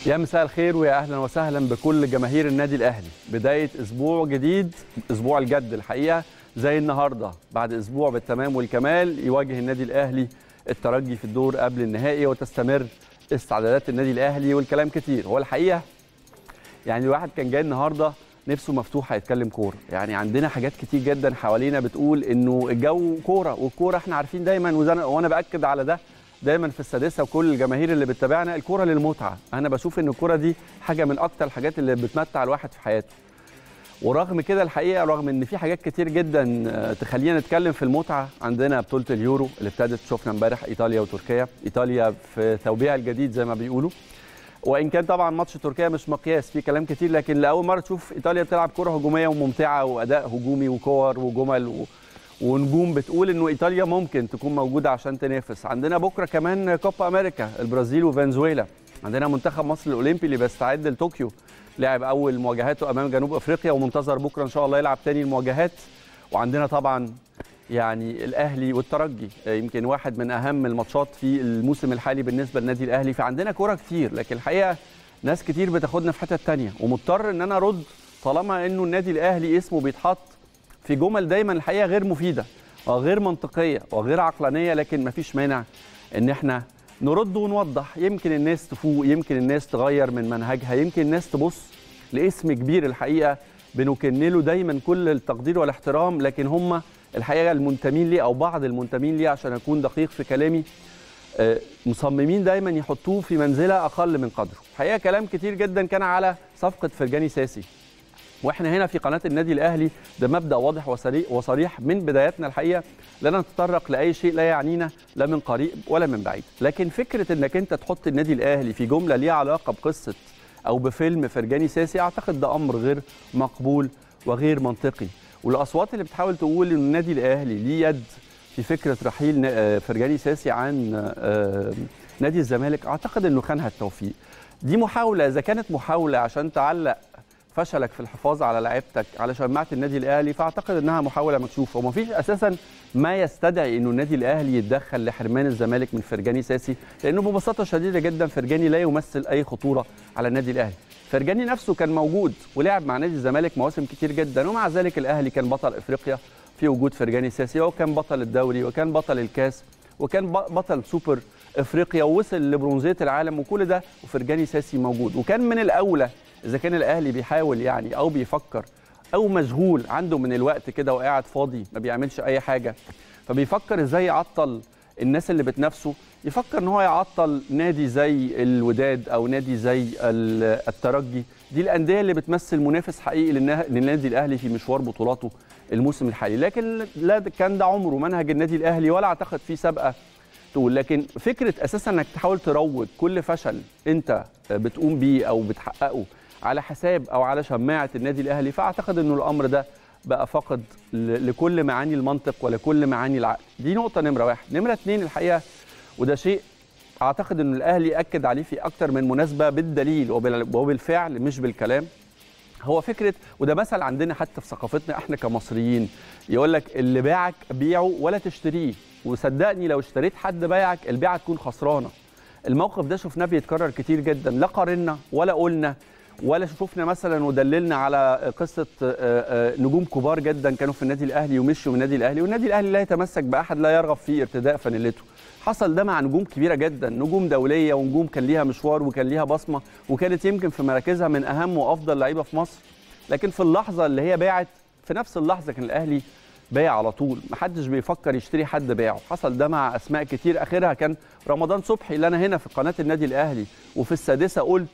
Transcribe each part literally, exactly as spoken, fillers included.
يا مساء الخير ويا اهلا وسهلا بكل جماهير النادي الاهلي. بدايه اسبوع جديد، اسبوع الجد الحقيقه زي النهارده بعد اسبوع بالتمام والكمال يواجه النادي الاهلي الترجي في الدور قبل النهائي، وتستمر استعدادات النادي الاهلي والكلام كتير. هو الحقيقه يعني الواحد كان جاي النهارده نفسه مفتوحه يتكلم كوره، يعني عندنا حاجات كتير جدا حوالينا بتقول انه الجو كوره، والكوره احنا عارفين دايما، وانا باكد على ده دايما في السادسه وكل الجماهير اللي بتتابعنا، الكوره للمتعه. انا بشوف ان الكوره دي حاجه من اكتر الحاجات اللي بتمتع الواحد في حياته. ورغم كده الحقيقه، رغم ان في حاجات كتير جدا تخلينا نتكلم في المتعه، عندنا بطوله اليورو اللي ابتدت، شفنا امبارح ايطاليا وتركيا، ايطاليا في ثوبها الجديد زي ما بيقولوا، وان كان طبعا ماتش تركيا مش مقياس، في كلام كتير، لكن لاول مره تشوف ايطاليا بتلعب كره هجوميه وممتعه واداء هجومي وكور وجمل و... ونجوم بتقول انه ايطاليا ممكن تكون موجوده عشان تنافس. عندنا بكره كمان كوبا امريكا، البرازيل وفنزويلا. عندنا منتخب مصر الاولمبي اللي بيستعد لطوكيو، لعب اول مواجهاته امام جنوب افريقيا ومنتظر بكره ان شاء الله يلعب تاني المواجهات. وعندنا طبعا يعني الاهلي والترجي، يمكن واحد من اهم الماتشات في الموسم الحالي بالنسبه للنادي الاهلي. فعندنا كوره كتير، لكن الحقيقه ناس كتير بتاخدنا في حته ثانيه، ومضطر ان انا ارد طالما انه النادي الاهلي اسمه بيتحط في جمل دايما الحقيقه غير مفيده وغير منطقيه وغير عقلانيه، لكن مفيش مانع ان احنا نرد ونوضح. يمكن الناس تفوق، يمكن الناس تغير من منهجها، يمكن الناس تبص لاسم كبير الحقيقه بنكن له دايما كل التقدير والاحترام، لكن هم الحقيقه المنتمين ليه او بعض المنتمين ليه، عشان اكون دقيق في كلامي، مصممين دايما يحطوه في منزله اقل من قدره. الحقيقه كلام كتير جدا كان على صفقه فرجاني ساسي، واحنا هنا في قناه النادي الاهلي ده مبدا واضح وصريح من بداياتنا الحقيقه، لا نتطرق لاي شيء لا يعنينا لا من قريب ولا من بعيد. لكن فكره انك انت تحط النادي الاهلي في جمله ليها علاقه بقصه او بفيلم فرجاني ساسي، اعتقد ده امر غير مقبول وغير منطقي. والاصوات اللي بتحاول تقول ان النادي الاهلي ليه يد في فكره رحيل فرجاني ساسي عن نادي الزمالك، اعتقد انه خانها التوفيق. دي محاوله، اذا كانت محاوله عشان تعلق فشلك في الحفاظ على لعيبتك على شماعه النادي الاهلي، فاعتقد انها محاوله مكشوفه، ومفيش اساسا ما يستدعي انه النادي الاهلي يتدخل لحرمان الزمالك من فرجاني ساسي، لانه ببساطه شديده جدا فرجاني لا يمثل اي خطوره على النادي الاهلي. فرجاني نفسه كان موجود ولعب مع نادي الزمالك مواسم كتير جدا، ومع ذلك الاهلي كان بطل افريقيا في وجود فرجاني ساسي، وكان بطل الدوري وكان بطل الكاس وكان بطل سوبر افريقيا ووصل لبرونزيه العالم، وكل ده وفرجاني ساسي موجود. وكان من الاولى اذا كان الاهلي بيحاول يعني او بيفكر او مشغول عنده من الوقت كده وقاعد فاضي ما بيعملش اي حاجه، فبيفكر ازاي يعطل الناس اللي بتنافسه، يفكر ان هو يعطل نادي زي الوداد او نادي زي الترجي، دي الانديه اللي بتمثل منافس حقيقي للنادي الاهلي في مشوار بطولاته الموسم الحالي. لكن لا كان ده عمره منهج النادي الاهلي ولا اعتقد فيه سابقه تقول. لكن فكره اساسا انك تحاول تروج كل فشل انت بتقوم بيه او بتحققه على حساب او على شماعه النادي الاهلي، فاعتقد انه الامر ده بقى فقد لكل معاني المنطق ولكل معاني العقل. دي نقطه نمره واحد. نمره اثنين الحقيقه، وده شيء اعتقد ان الاهلي اكد عليه في اكتر من مناسبه بالدليل وبالفعل مش بالكلام، هو فكره، وده مثل عندنا حتى في ثقافتنا احنا كمصريين، يقول لك اللي باعك بيعه ولا تشتريه، وصدقني لو اشتريت حد بايعك البيعه تكون خسرانه. الموقف ده شفناه بيتكرر كتير جدا، لا قارنا ولا قلنا ولا شفنا مثلا ودللنا على قصه نجوم كبار جدا كانوا في النادي الاهلي ومشوا من النادي الاهلي، والنادي الاهلي لا يتمسك باحد لا يرغب في ارتداء فانيلته. حصل ده مع نجوم كبيره جدا، نجوم دوليه ونجوم كان ليها مشوار وكان ليها بصمه وكانت يمكن في مراكزها من اهم وافضل لعيبه في مصر، لكن في اللحظه اللي هي باعت في نفس اللحظه كان الاهلي بايع على طول، محدش بيفكر يشتري حد باعه. حصل ده مع اسماء كتير، اخرها كان رمضان صبحي اللي انا هنا في قناه النادي الاهلي وفي السادسه قلت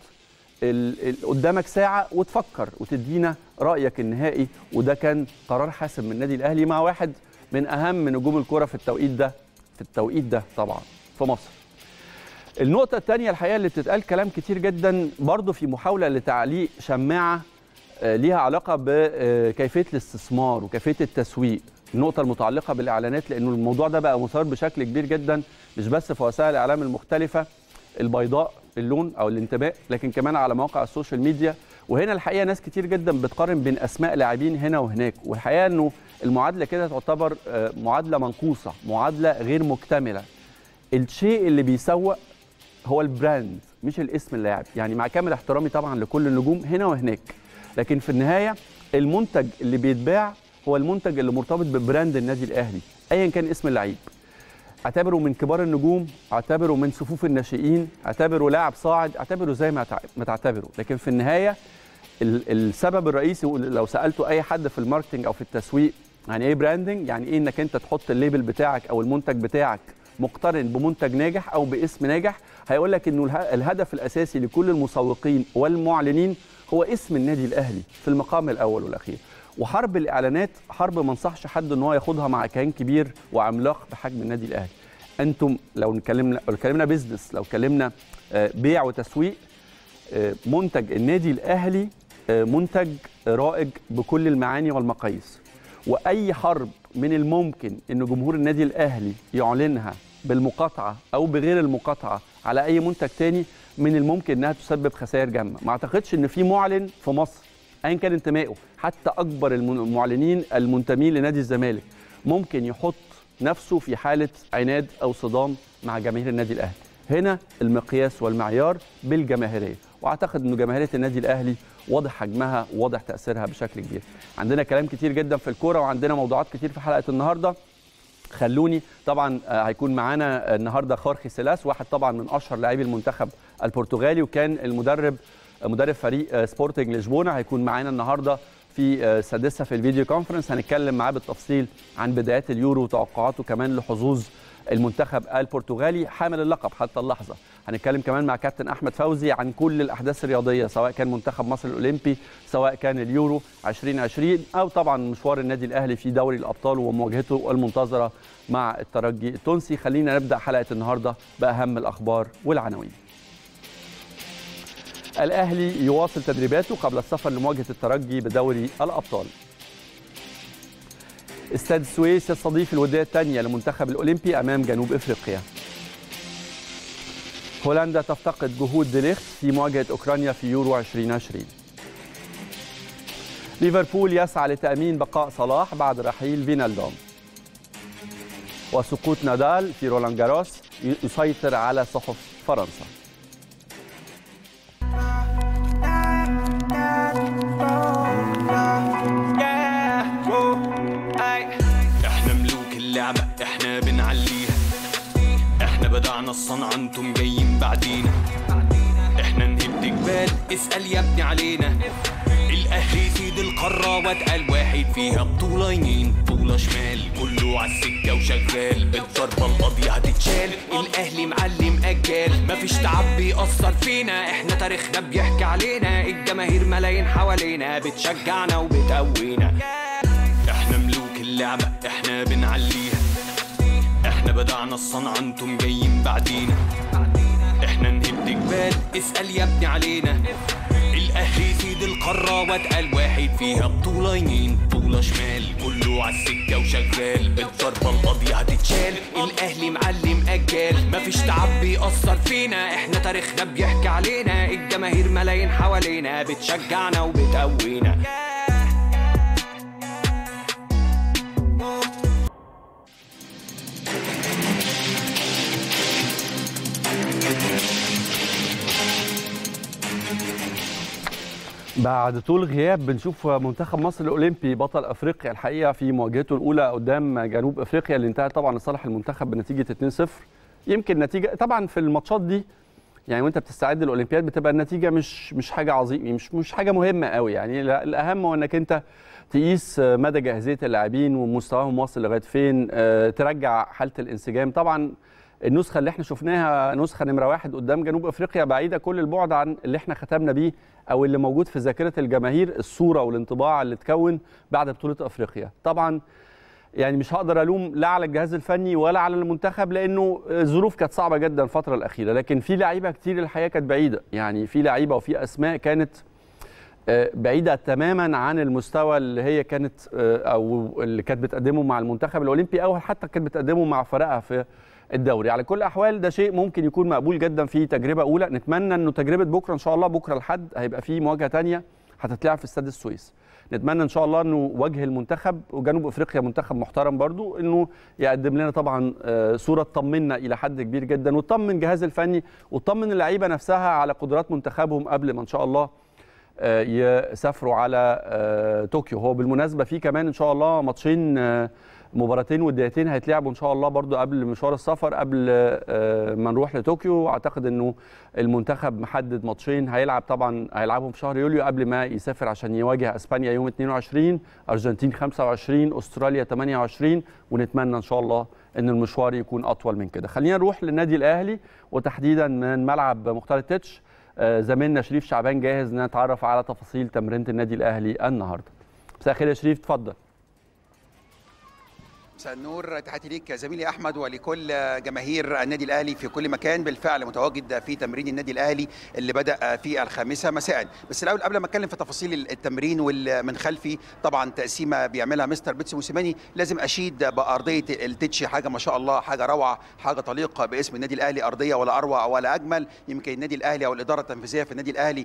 قدامك ساعه وتفكر وتدينا رايك النهائي، وده كان قرار حاسم من النادي الاهلي مع واحد من اهم نجوم الكره في التوقيت ده في التوقيت ده طبعا في مصر. النقطه الثانيه الحقيقه اللي بتتقال كلام كتير جدا برضو في محاوله لتعليق شماعه ليها علاقه بكيفيه الاستثمار وكيفيه التسويق، النقطه المتعلقه بالاعلانات، لانه الموضوع ده بقى مثار بشكل كبير جدا مش بس في وسائل الاعلام المختلفه البيضاء اللون او الانتماء، لكن كمان على مواقع السوشيال ميديا. وهنا الحقيقه ناس كتير جدا بتقارن بين اسماء لاعبين هنا وهناك، والحقيقه انه المعادله كده تعتبر معادله منقوصه، معادله غير مكتمله. الشيء اللي بيسوق هو البراند مش الاسم اللاعب، يعني مع كامل احترامي طبعا لكل النجوم هنا وهناك، لكن في النهايه المنتج اللي بيتباع هو المنتج اللي مرتبط ببراند النادي الاهلي ايا كان اسم اللعيب. اعتبره من كبار النجوم، اعتبره من صفوف الناشئين، اعتبره لاعب صاعد، اعتبره زي ما تعتبره، لكن في النهايه السبب الرئيسي لو سالته اي حد في الماركتنج او في التسويق يعني ايه براندنج، يعني ايه انك انت تحط الليبل بتاعك او المنتج بتاعك مقترن بمنتج ناجح او باسم ناجح، هيقول لك انه الهدف الاساسي لكل المسوقين والمعلنين هو اسم النادي الاهلي في المقام الاول والاخير. وحرب الاعلانات حرب ما انصحش حد ان هو ياخدها مع كيان كبير وعملاق بحجم النادي الاهلي. انتم لو اتكلمنا لو اتكلمنا بيزنس، لو اتكلمنا بيع وتسويق، منتج النادي الاهلي منتج رائج بكل المعاني والمقاييس، واي حرب من الممكن ان جمهور النادي الاهلي يعلنها بالمقاطعه او بغير المقاطعه على اي منتج تاني من الممكن انها تسبب خسائر جامه. ما اعتقدش ان في معلن في مصر ايا كان انتمائه، حتى اكبر المعلنين المنتمين لنادي الزمالك، ممكن يحط نفسه في حاله عناد او صدام مع جماهير النادي الاهلي. هنا المقياس والمعيار بالجماهيريه، واعتقد ان جماهيريه النادي الاهلي واضح حجمها وواضح تاثيرها بشكل كبير. عندنا كلام كتير جدا في الكوره وعندنا موضوعات كتير في حلقه النهارده. خلوني طبعا هيكون معانا النهارده خورخي سيلاس، واحد طبعا من اشهر لاعبي المنتخب البرتغالي وكان المدرب مدرب فريق سبورتنج لشبونه، هيكون معانا النهارده في سادسه في الفيديو كونفرنس. هنتكلم معاه بالتفصيل عن بدايات اليورو وتوقعاته كمان لحظوظ المنتخب البرتغالي حامل اللقب حتى اللحظه. هنتكلم كمان مع كابتن احمد فوزي عن كل الاحداث الرياضيه، سواء كان منتخب مصر الاولمبي، سواء كان اليورو ألفين وعشرين، او طبعا مشوار النادي الاهلي في دوري الابطال ومواجهته المنتظره مع الترجي التونسي. خلينا نبدا حلقه النهارده باهم الاخبار والعناوين. الاهلي يواصل تدريباته قبل السفر لمواجهه الترجي بدوري الابطال. استاد السويس يستضيف الوديه الثانيه للمنتخب الاولمبي امام جنوب افريقيا. هولندا تفتقد جهود دي ليخت في مواجهه اوكرانيا في يورو ألفين وعشرين. ليفربول يسعى لتامين بقاء صلاح بعد رحيل فينالدوم. وسقوط نادال في رولان جاروس يسيطر على صحف فرنسا. اللعبة احنا بنعليها، احنا بدعنا الصنعة انتم جايين بعدينا، احنا نهد جبال اسأل يا ابني علينا. الاهلي سيد القارة واتقل واحد فيها، بطولة يمين بطولة شمال كله عالسكة وشغال، الضربة القاضية هتتشال، الاهلي معلم اجال، مفيش تعب بيأثر فينا، احنا تاريخنا بيحكي علينا، الجماهير ملايين حوالينا بتشجعنا وبتقوينا. احنا ملوك اللعبة احنا بنعليها، احنا بدعنا الصنعة انتم جايين بعدينا، احنا نهد جبال اسأل يا ابني علينا. الاهلي سيد القارة واتقل واحد فيها، بطولة يمين بطولة شمال كله عالسكة وشغال، الضربة القاضية هتتشال، الاهلي معلم اجال، مفيش تعب بيأثر فينا، احنا تاريخنا بيحكي علينا، الجماهير ملايين حوالينا بتشجعنا وبتقوينا. بعد طول غياب بنشوف منتخب مصر الاولمبي بطل افريقيا الحقيقه في مواجهته الاولى قدام جنوب افريقيا اللي انتهت طبعا لصالح المنتخب بنتيجه اتنين صفر. يمكن نتيجه طبعا في الماتشات دي يعني وانت بتستعد للاولمبياد بتبقى النتيجه مش مش حاجه عظيمه، مش مش حاجه مهمه قوي، يعني الاهم هو انك انت تقيس مدى جاهزيه اللاعبين ومستواهم واصل لغايه فين، ترجع حاله الانسجام. طبعا النسخه اللي احنا شفناها نسخه نمره واحد قدام جنوب افريقيا بعيده كل البعد عن اللي احنا ختمنا بيه او اللي موجود في ذاكره الجماهير، الصوره والانطباع اللي اتكون بعد بطوله افريقيا. طبعا يعني مش هقدر الوم لا على الجهاز الفني ولا على المنتخب لانه الظروف كانت صعبه جدا الفتره الاخيره، لكن في لعيبه كتير الحقيقه كانت بعيده، يعني في لعيبه وفي اسماء كانت بعيده تماما عن المستوى اللي هي كانت او اللي كانت بتقدمه مع المنتخب الاولمبي او حتى كانت بتقدمه مع فرقها في الدوري. على كل الاحوال ده شيء ممكن يكون مقبول جدا في تجربه اولى، نتمنى انه تجربه بكره ان شاء الله، بكره الحد هيبقى في مواجهه ثانيه هتتلعب في استاد السويس. نتمنى ان شاء الله انه وجه المنتخب وجنوب افريقيا منتخب محترم برضو انه يقدم لنا طبعا صوره تطمنا الى حد كبير جدا، وتطمن الجهاز الفني وتطمن اللعيبه نفسها على قدرات منتخبهم قبل ما ان شاء الله يسافروا على طوكيو. هو بالمناسبه في كمان ان شاء الله ماتشين، مباراتين وديتين هيتلعبوا ان شاء الله برضو قبل مشوار السفر، قبل ما نروح لطوكيو. اعتقد انه المنتخب محدد ماتشين هيلعب، طبعا هيلعبهم في شهر يوليو قبل ما يسافر عشان يواجه اسبانيا يوم اثنين وعشرين، ارجنتين خمسة وعشرين، استراليا ثمانية وعشرين، ونتمنى ان شاء الله ان المشوار يكون اطول من كده. خلينا نروح للنادي الاهلي وتحديدا من ملعب مختار التتش. زميلنا شريف شعبان جاهز نتعرف على تفاصيل تمرينة النادي الاهلي النهارده. مساء الخير يا شريف، اتفضل. مساء النور، تحياتي ليك زميلي احمد ولكل جماهير النادي الاهلي في كل مكان. بالفعل متواجد في تمرين النادي الاهلي اللي بدا في الخامسه مساء. بس الاول قبل ما اتكلم في تفاصيل التمرين والمن خلفي طبعا تقسيمه بيعملها مستر بيتسو موسيماني، لازم اشيد بارضيه التتش، حاجه ما شاء الله، حاجه روعه، حاجه تليق باسم النادي الاهلي، ارضيه ولا اروع ولا اجمل. يمكن النادي الاهلي او الاداره التنفيذيه في النادي الاهلي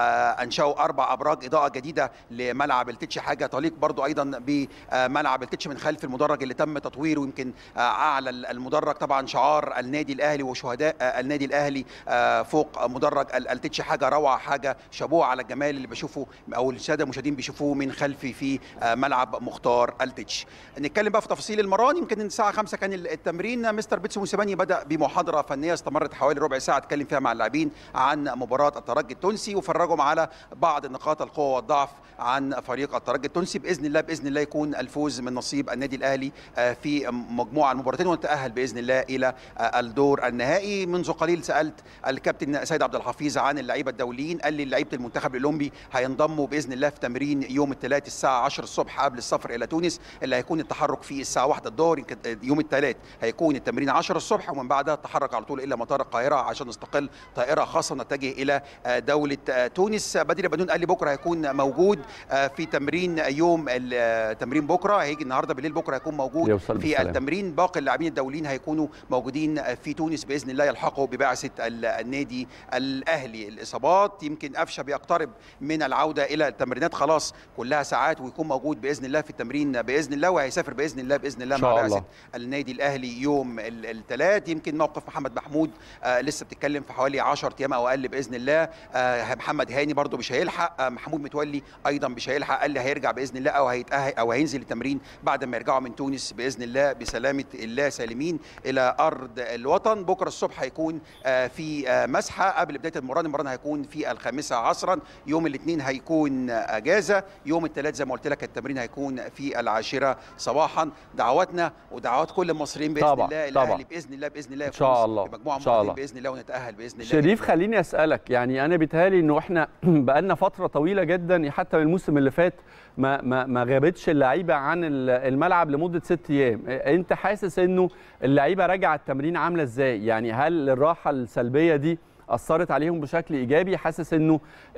انشاوا اربع ابراج اضاءه جديده لملعب التتش، حاجه تليق برضو ايضا بملعب التتش من خلف المدرج اللي تم تطويره. ويمكن اعلى المدرج طبعا شعار النادي الاهلي وشهداء النادي الاهلي فوق مدرج التتش، حاجه روعه، حاجه شابوه على الجمال اللي بشوفه او الساده المشاهدين بيشوفوه من خلفي في ملعب مختار التتش. نتكلم بقى في تفاصيل المران. يمكن الساعه خمسة كان التمرين. مستر بيتسو موسيماني بدا بمحاضره فنيه استمرت حوالي ربع ساعه، اتكلم فيها مع اللاعبين عن مباراه الترجي التونسي وفرجهم على بعض نقاط القوه والضعف عن فريق الترجي التونسي. باذن الله باذن الله يكون الفوز من نصيب النادي الاهلي في مجموعه المباراتين ونتاهل باذن الله الى الدور النهائي. منذ قليل سالت الكابتن سيد عبد الحفيظ عن اللعيبه الدوليين، قال لي لعيبه المنتخب الاولمبي هينضموا باذن الله في تمرين يوم الثلاث الساعه عشرة الصبح قبل السفر الى تونس، اللي هيكون التحرك في الساعه واحدة الظهر. يوم الثلاث هيكون التمرين عشرة الصبح، ومن بعدها التحرك على طول الى مطار القاهره عشان نستقل طائره خاصه نتجه الى دوله تونس. بدري بدون قال لي بكره هيكون موجود في تمرين يوم التمرين بكره، هيجي النهارده بالليل، بكره هيكون موجود في التمرين. باقي اللاعبين الدوليين هيكونوا موجودين في تونس باذن الله، يلحقوا ببعثه النادي الاهلي. الاصابات يمكن قفشه بيقترب من العوده الى التمرينات، خلاص كلها ساعات، ويكون موجود باذن الله في التمرين باذن الله، وهيسافر باذن الله باذن الله مع بعثه النادي الاهلي يوم الثلاث. يمكن موقف محمد محمود آه لسه بتتكلم في حوالي عشرة ايام او اقل باذن الله. آه محمد هاني برده مش هيلحق، آه محمود متولي ايضا مش هيلحق، قال لي هيرجع باذن الله او هيتاهل او هينزل التمرين بعد ما يرجعوا من تونس باذن الله بسلامه الله سالمين الى ارض الوطن. بكره الصبح هيكون آه في آه مسحه قبل بدايه المران. المران هيكون في الخامسه عصرا. يوم الاثنين هيكون اجازه. يوم الثلاث زي ما قلت لك التمرين هيكون في العاشره صباحا. دعواتنا ودعوات كل المصريين باذن طبعا الله الاهلي باذن الله باذن الله ان شاء الله بمجموعه مباراتين باذن الله ونتاهل باذن الله. شريف خليني اسالك، يعني انا بيتهيألي انه احنا بقالنا فتره طويله جدا حتى من الموسم اللي فات ما ما ما غابتش اللعيبه عن الملعب لمده ست ايام. انت حاسس انه اللعيبه راجعه التمرين عامله ازاي؟ يعني هل الراحه السلبيه دي اثرت عليهم بشكل ايجابي؟ حاسس انه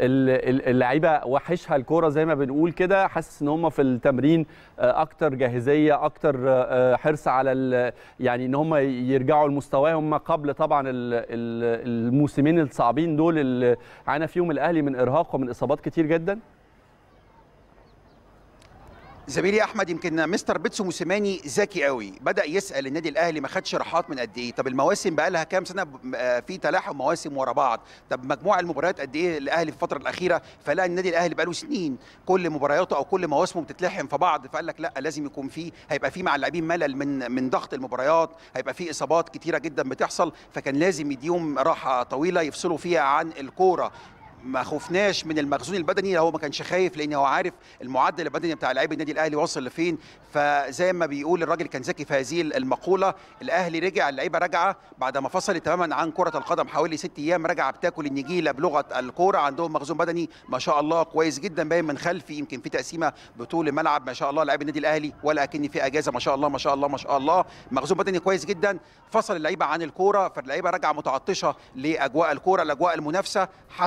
اللعيبه وحشها الكوره زي ما بنقول كده؟ حاسس ان هم في التمرين اكتر جاهزيه، اكتر حرص على يعني ان هم يرجعوا لمستواهم قبل طبعا الموسمين الصعبين دول اللي عانى فيهم الاهلي من ارهاق ومن اصابات كتير جدا؟ زميلي احمد، يمكن مستر بيتسو موسيماني ذكي قوي، بدا يسال النادي الاهلي ما خدش راحات من قد ايه؟ طب المواسم بقى لها كام سنه في تلاحم مواسم ورا بعض؟ طب مجموع المباريات قد ايه الاهلي في الفتره الاخيره؟ فلا النادي الاهلي بقى له سنين كل مبارياته او كل مواسمه بتتلحم في بعض، فقال لك لا لازم يكون في، هيبقى في مع اللاعبين ملل من من ضغط المباريات، هيبقى في اصابات كتيره جدا بتحصل، فكان لازم يديهم راحه طويله يفصلوا فيها عن الكوره. ما خفناش من المخزون البدني، هو ما كانش خايف لان هو عارف المعدل البدني بتاع لاعبي النادي الاهلي واصل لفين. فزي ما بيقول الراجل كان ذكي في هذه المقوله، الاهلي رجع، اللعيبه راجعه بعد ما فصلت تماما عن كره القدم حوالي ست ايام، راجعه بتاكل النجيله بلغه الكوره، عندهم مخزون بدني ما شاء الله كويس جدا باين من خلفي، يمكن في تقسيمه بطول الملعب ما شاء الله لاعبي النادي الاهلي ولا اكن في اجازه ما شاء الله ما شاء الله ما شاء الله، مخزون بدني كويس جدا، فصل اللعيبه عن الكوره، فاللعيبه راجعه متعطشه لاجواء الكوره، لاجواء المنافسه. حسنا فعل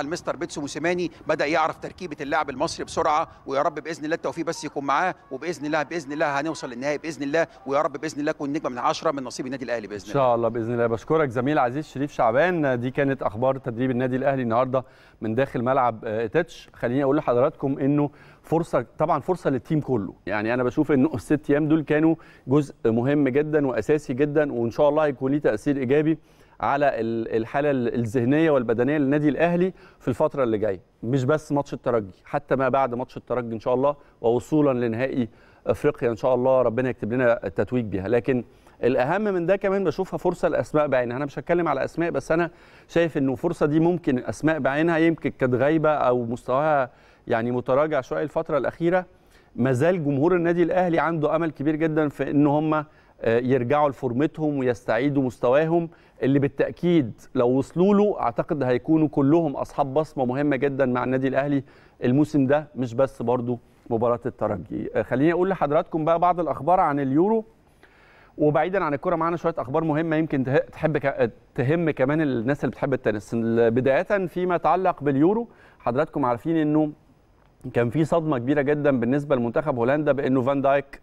المستر بيتسو موسيماني بدا يعرف تركيبه اللاعب المصري بسرعه، ويا رب باذن الله التوفيق بس يكون معاه، وباذن الله باذن الله هنوصل للنهائي باذن الله، ويا رب باذن الله تكون نجمه من عشرة من نصيب النادي الاهلي باذن الله. ان شاء الله باذن الله. بشكرك زميل عزيز شريف شعبان. دي كانت اخبار تدريب النادي الاهلي النهارده من داخل ملعب تتش. خليني اقول لحضراتكم انه فرصه، طبعا فرصه للتيم كله، يعني انا بشوف انه الست ايام دول كانوا جزء مهم جدا واساسي جدا، وان شاء الله هيكون ليه تاثير ايجابي على الحاله الذهنيه والبدنيه للنادي الاهلي في الفتره اللي جايه، مش بس ماتش الترجي، حتى ما بعد ماتش الترجي ان شاء الله، ووصولا لنهائي افريقيا ان شاء الله ربنا يكتب لنا التتويج بيها. لكن الاهم من ده كمان بشوفها فرصه لاسماء بعينها. انا مش هتكلم على اسماء، بس انا شايف انه فرصه دي ممكن اسماء بعينها يمكن كانت غايبه او مستواها يعني متراجع شويه الفتره الاخيره، ما زال جمهور النادي الاهلي عنده امل كبير جدا في ان هم يرجعوا لفورمتهم ويستعيدوا مستواهم اللي بالتاكيد لو وصلوا له اعتقد هيكونوا كلهم اصحاب بصمه مهمه جدا مع النادي الاهلي الموسم ده، مش بس برضو مباراه الترجي. خليني اقول لحضراتكم بقى بعض الاخبار عن اليورو، وبعيدا عن الكره معانا شويه اخبار مهمه يمكن تحب تهم كمان الناس اللي بتحب التنس. بدايه فيما يتعلق باليورو، حضراتكم عارفين انه كان في صدمه كبيره جدا بالنسبه لمنتخب هولندا بانه فان دايك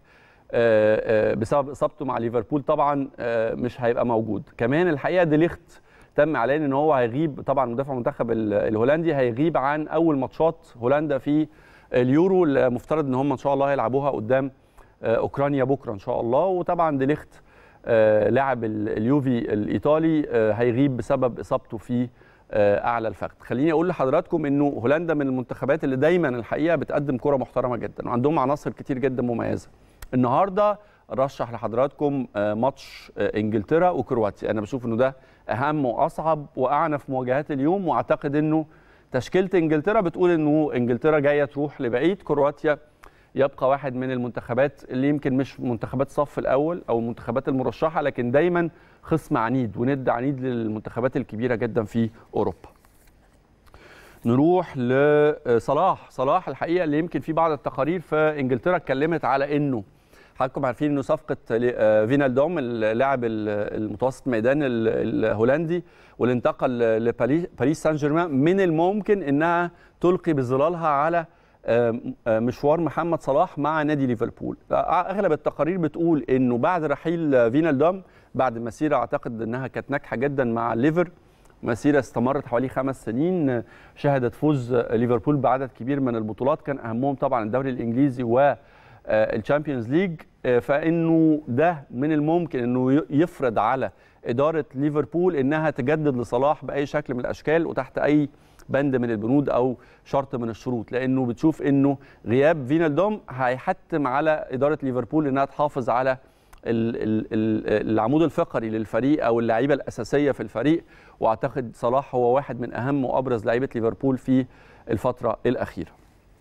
بسبب اصابته مع ليفربول طبعا مش هيبقى موجود. كمان الحقيقه دي ليخت تم اعلان ان هو هيغيب، طبعا مدافع المنتخب الهولندي هيغيب عن اول ماتشات هولندا في اليورو، المفترض ان هم ان شاء الله هيلعبوها قدام اوكرانيا بكره ان شاء الله. وطبعا دي ليخت لاعب اليوفي الايطالي هيغيب بسبب اصابته في اعلى الفخذ. خليني اقول لحضراتكم انه هولندا من المنتخبات اللي دايما الحقيقه بتقدم كره محترمه جدا، وعندهم عناصر كتير جدا مميزه. النهارده رشح لحضراتكم ماتش انجلترا وكرواتيا، انا بشوف انه ده اهم واصعب واعنف مواجهات اليوم، واعتقد انه تشكيله انجلترا بتقول انه انجلترا جايه تروح لبعيد، كرواتيا يبقى واحد من المنتخبات اللي يمكن مش منتخبات الصف الاول او المنتخبات المرشحه، لكن دايما خصم عنيد وند عنيد للمنتخبات الكبيره جدا في اوروبا. نروح لصلاح. صلاح الحقيقه اللي يمكن في بعض التقارير في انجلترا اتكلمت على انه حضراتكم عارفين انه صفقه فينالدوم اللاعب المتوسط ميدان الهولندي واللي انتقل لباريس سان جيرمان من الممكن انها تلقي بظلالها على مشوار محمد صلاح مع نادي ليفربول. اغلب التقارير بتقول انه بعد رحيل فينالدوم بعد مسيره اعتقد انها كانت ناجحه جدا مع ليفر، مسيره استمرت حوالي خمس سنين شهدت فوز ليفربول بعدد كبير من البطولات، كان اهمهم طبعا الدوري الانجليزي و الشامبيونز ليج، فانه ده من الممكن انه يفرض على اداره ليفربول انها تجدد لصلاح باي شكل من الاشكال وتحت اي بند من البنود او شرط من الشروط، لانه بتشوف انه غياب فينالدوم هيحتم على اداره ليفربول انها تحافظ على العمود الفقري للفريق او اللعيبه الاساسيه في الفريق، واعتقد صلاح هو واحد من اهم وابرز لعيبه ليفربول في الفتره الاخيره.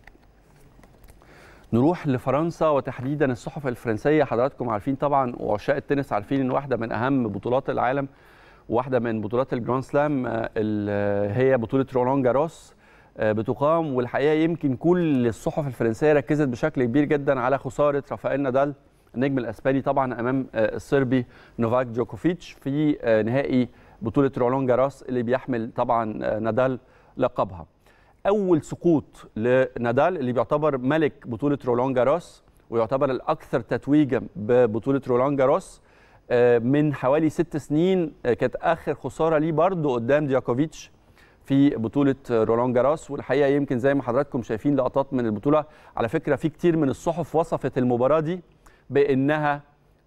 نروح لفرنسا وتحديدا الصحف الفرنسيه. حضراتكم عارفين طبعا وعشاق التنس عارفين ان واحده من اهم بطولات العالم واحده من بطولات الجراند سلام هي بطوله رولان جاروس بتقام، والحقيقه يمكن كل الصحف الفرنسيه ركزت بشكل كبير جدا على خساره رافائيل نادال النجم الاسباني طبعا امام الصربي نوفاك جوكوفيتش في نهائي بطوله رولان جاروس اللي بيحمل طبعا نادال لقبها. اول سقوط لنادال اللي بيعتبر ملك بطوله رولان جاروس ويعتبر الاكثر تتويجا ببطوله رولان جاروس من حوالي ست سنين، كانت اخر خساره ليه برضه قدام دياكوفيتش في بطوله رولان جاروس. والحقيقه يمكن زي ما حضراتكم شايفين لقطات من البطوله، على فكره في كتير من الصحف وصفت المباراه دي بانها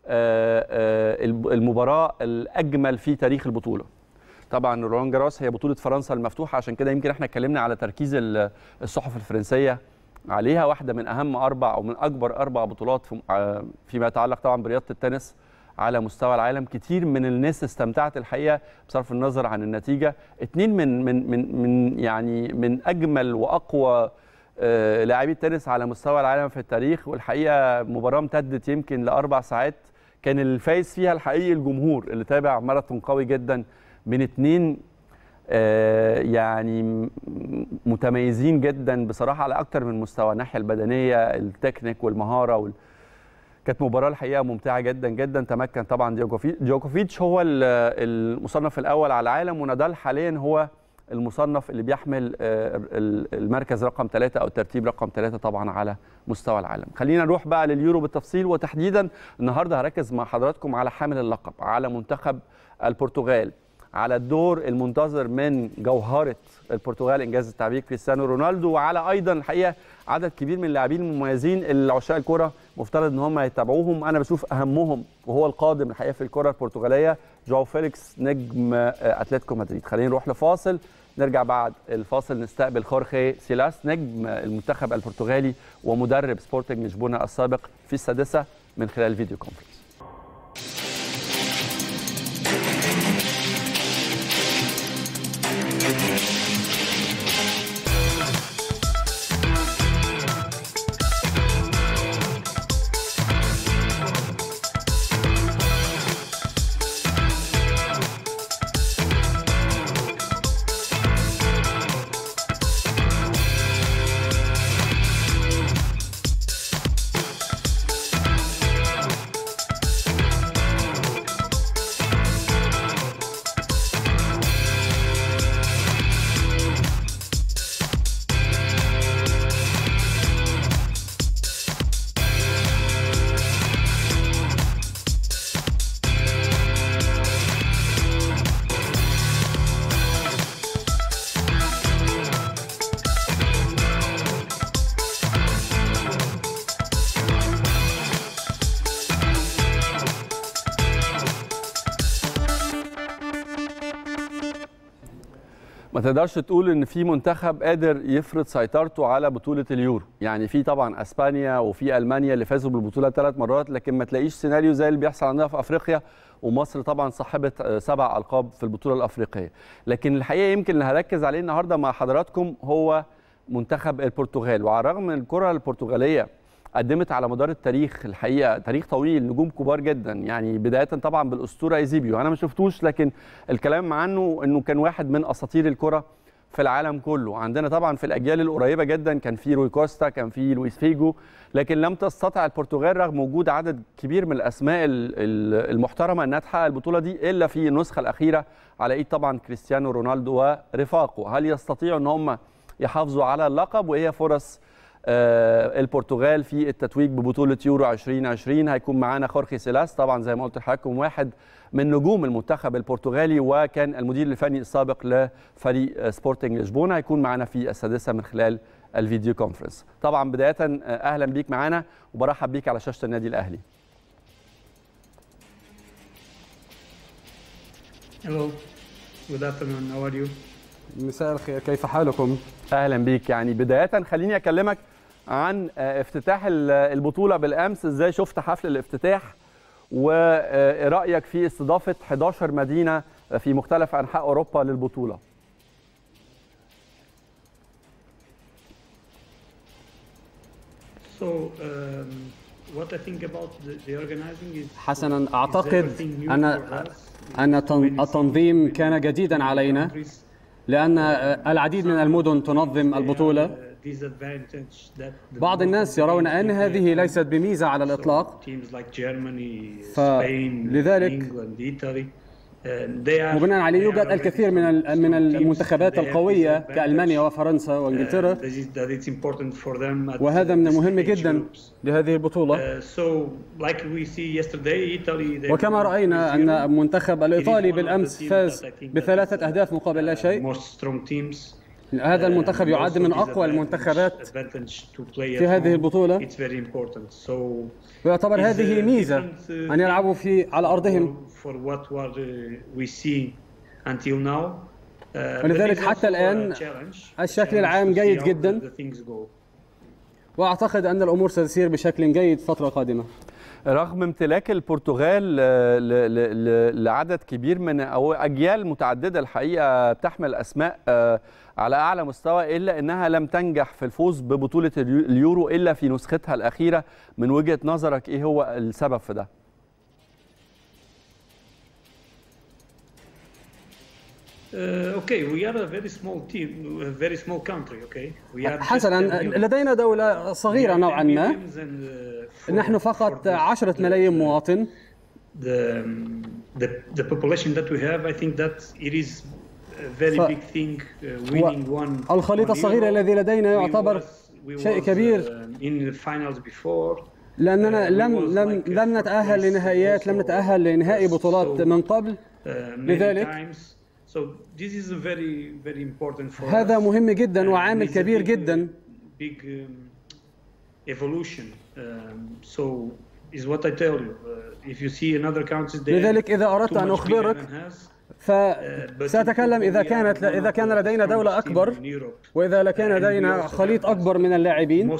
المباراه الاجمل في تاريخ البطوله. طبعا رولان جاروس هي بطوله فرنسا المفتوحه، عشان كده يمكن احنا اتكلمنا على تركيز الصحف الفرنسيه عليها، واحده من اهم اربع او من اكبر اربع بطولات فيما يتعلق طبعا برياضه التنس على مستوى العالم. كتير من الناس استمتعت الحقيقه بصرف النظر عن النتيجه. اتنين من من من من يعني من اجمل واقوى لاعبي التنس على مستوى العالم في التاريخ، والحقيقه مباراه امتدت يمكن لاربع ساعات، كان الفايز فيها الحقيقي الجمهور اللي تابع ماراثون قوي جدا من اتنين آه يعني متميزين جدا بصراحه على اكتر من مستوى، الناحيه البدنيه التكنيك والمهاره وال... كانت مباراه الحقيقه ممتعه جدا جدا. تمكن طبعا جوكوفيتش هو المصنف الاول على العالم، ونادال حاليا هو المصنف اللي بيحمل المركز رقم ثلاثة أو الترتيب رقم ثلاثة طبعا على مستوى العالم. خلينا نروح بقى لليورو بالتفصيل، وتحديدا النهارده هركز مع حضراتكم على حامل اللقب، على منتخب البرتغال، على الدور المنتظر من جوهرة البرتغال إنجاز التعبير كريستيانو رونالدو، وعلى أيضا الحقيقة عدد كبير من اللاعبين المميزين اللي عشاق الكرة مفترض ان هم يتابعوهم. انا بشوف اهمهم وهو القادم الحقيقه في الكره البرتغاليه جواو فيليكس نجم اتلتيكو مدريد. خلينا نروح لفاصل، نرجع بعد الفاصل نستقبل خورخي سيلاس نجم المنتخب البرتغالي ومدرب سبورتنج لشبونه السابق في السادسه من خلال فيديو كونفرنس. ما تقدرش تقول ان في منتخب قادر يفرض سيطرته على بطوله اليورو، يعني في طبعا اسبانيا وفي المانيا اللي فازوا بالبطوله ثلاث مرات، لكن ما تلاقيش سيناريو زي اللي بيحصل عندنا في افريقيا، ومصر طبعا صاحبه سبع القاب في البطوله الافريقيه. لكن الحقيقه يمكن اللي هركز عليه النهارده مع حضراتكم هو منتخب البرتغال. وعلى الرغم من الكره البرتغاليه قدمت على مدار التاريخ الحقيقه تاريخ طويل نجوم كبار جدا، يعني بدايه طبعا بالاسطوره ايزيبيو، انا ما شفتوش لكن الكلام عنه انه كان واحد من اساطير الكره في العالم كله. عندنا طبعا في الاجيال القريبه جدا كان في روي كوستا، كان في لويس فيجو، لكن لم تستطع البرتغال رغم وجود عدد كبير من الاسماء المحترمه انها تحقق البطوله دي الا في النسخه الاخيره على ايد طبعا كريستيانو رونالدو ورفاقه. هل يستطيعوا ان هم يحافظوا على اللقب؟ وهي فرص البرتغال في التتويج ببطوله يورو ألفين وعشرين. هيكون معانا خورخي سيلاس طبعا زي ما قلت لحضراتكم واحد من نجوم المنتخب البرتغالي وكان المدير الفني السابق لفريق سبورتنج لشبونه، هيكون معانا في السادسه من خلال الفيديو كونفرنس. طبعا بدايه اهلا بيك معانا وبرحب بيك على شاشه النادي الاهلي. Hello. Good afternoon. How are you? مساء الخير، كيف حالكم؟ اهلا بيك. يعني بدايه خليني اكلمك عن افتتاح البطوله بالامس، ازاي شفت حفل الافتتاح ورأيك في استضافه إحدى عشرة مدينه في مختلف انحاء اوروبا للبطوله؟ So, um, what I think about the, the organizing is حسنا، اعتقد ان ان التنظيم كان جديدا علينا لأن العديد من المدن تنظم البطولة. بعض الناس يرون أن هذه ليست بميزة على الإطلاق، فلذلك وبناء عليه يوجد الكثير من من المنتخبات القوية كألمانيا وفرنسا وإنجلترا، وهذا من المهم جدا لهذه البطولة. وكما رأينا أن المنتخب الإيطالي بالأمس فاز بثلاثة أهداف مقابل لا شيء. هذا المنتخب يعد من أقوى المنتخبات في هذه البطولة، ويعتبر هذه ميزة أن يلعبوا في على أرضهم، ولذلك حتى الآن الشكل العام جيد جدا، وأعتقد أن الأمور ستسير بشكل جيد فترة قادمة. رغم امتلاك البرتغال لعدد كبير من أو أجيال متعددة الحقيقة تحمل أسماء على أعلى مستوى، إلا أنها لم تنجح في الفوز ببطولة اليورو إلا في نسختها الأخيرة. من وجهة نظرك إيه هو السبب في ده؟ حسنا، لدينا دولة صغيرة نوعا ما، نحن فقط عشرة ملايين مواطن. The the the population that we have, I think that it is الخليط الصغير الذي لدينا يعتبر شيء كبير لأننا لم لم لم نتأهل لنهائيات، لم نتأهل لنهائي بطولات من قبل. لذلك هذا مهم جدا وعامل كبير جدا. لذلك إذا أردت أن أخبرك فسأتكلم إذا كانت إذا كان لدينا دولة أكبر وإذا كان لدينا خليط أكبر من اللاعبين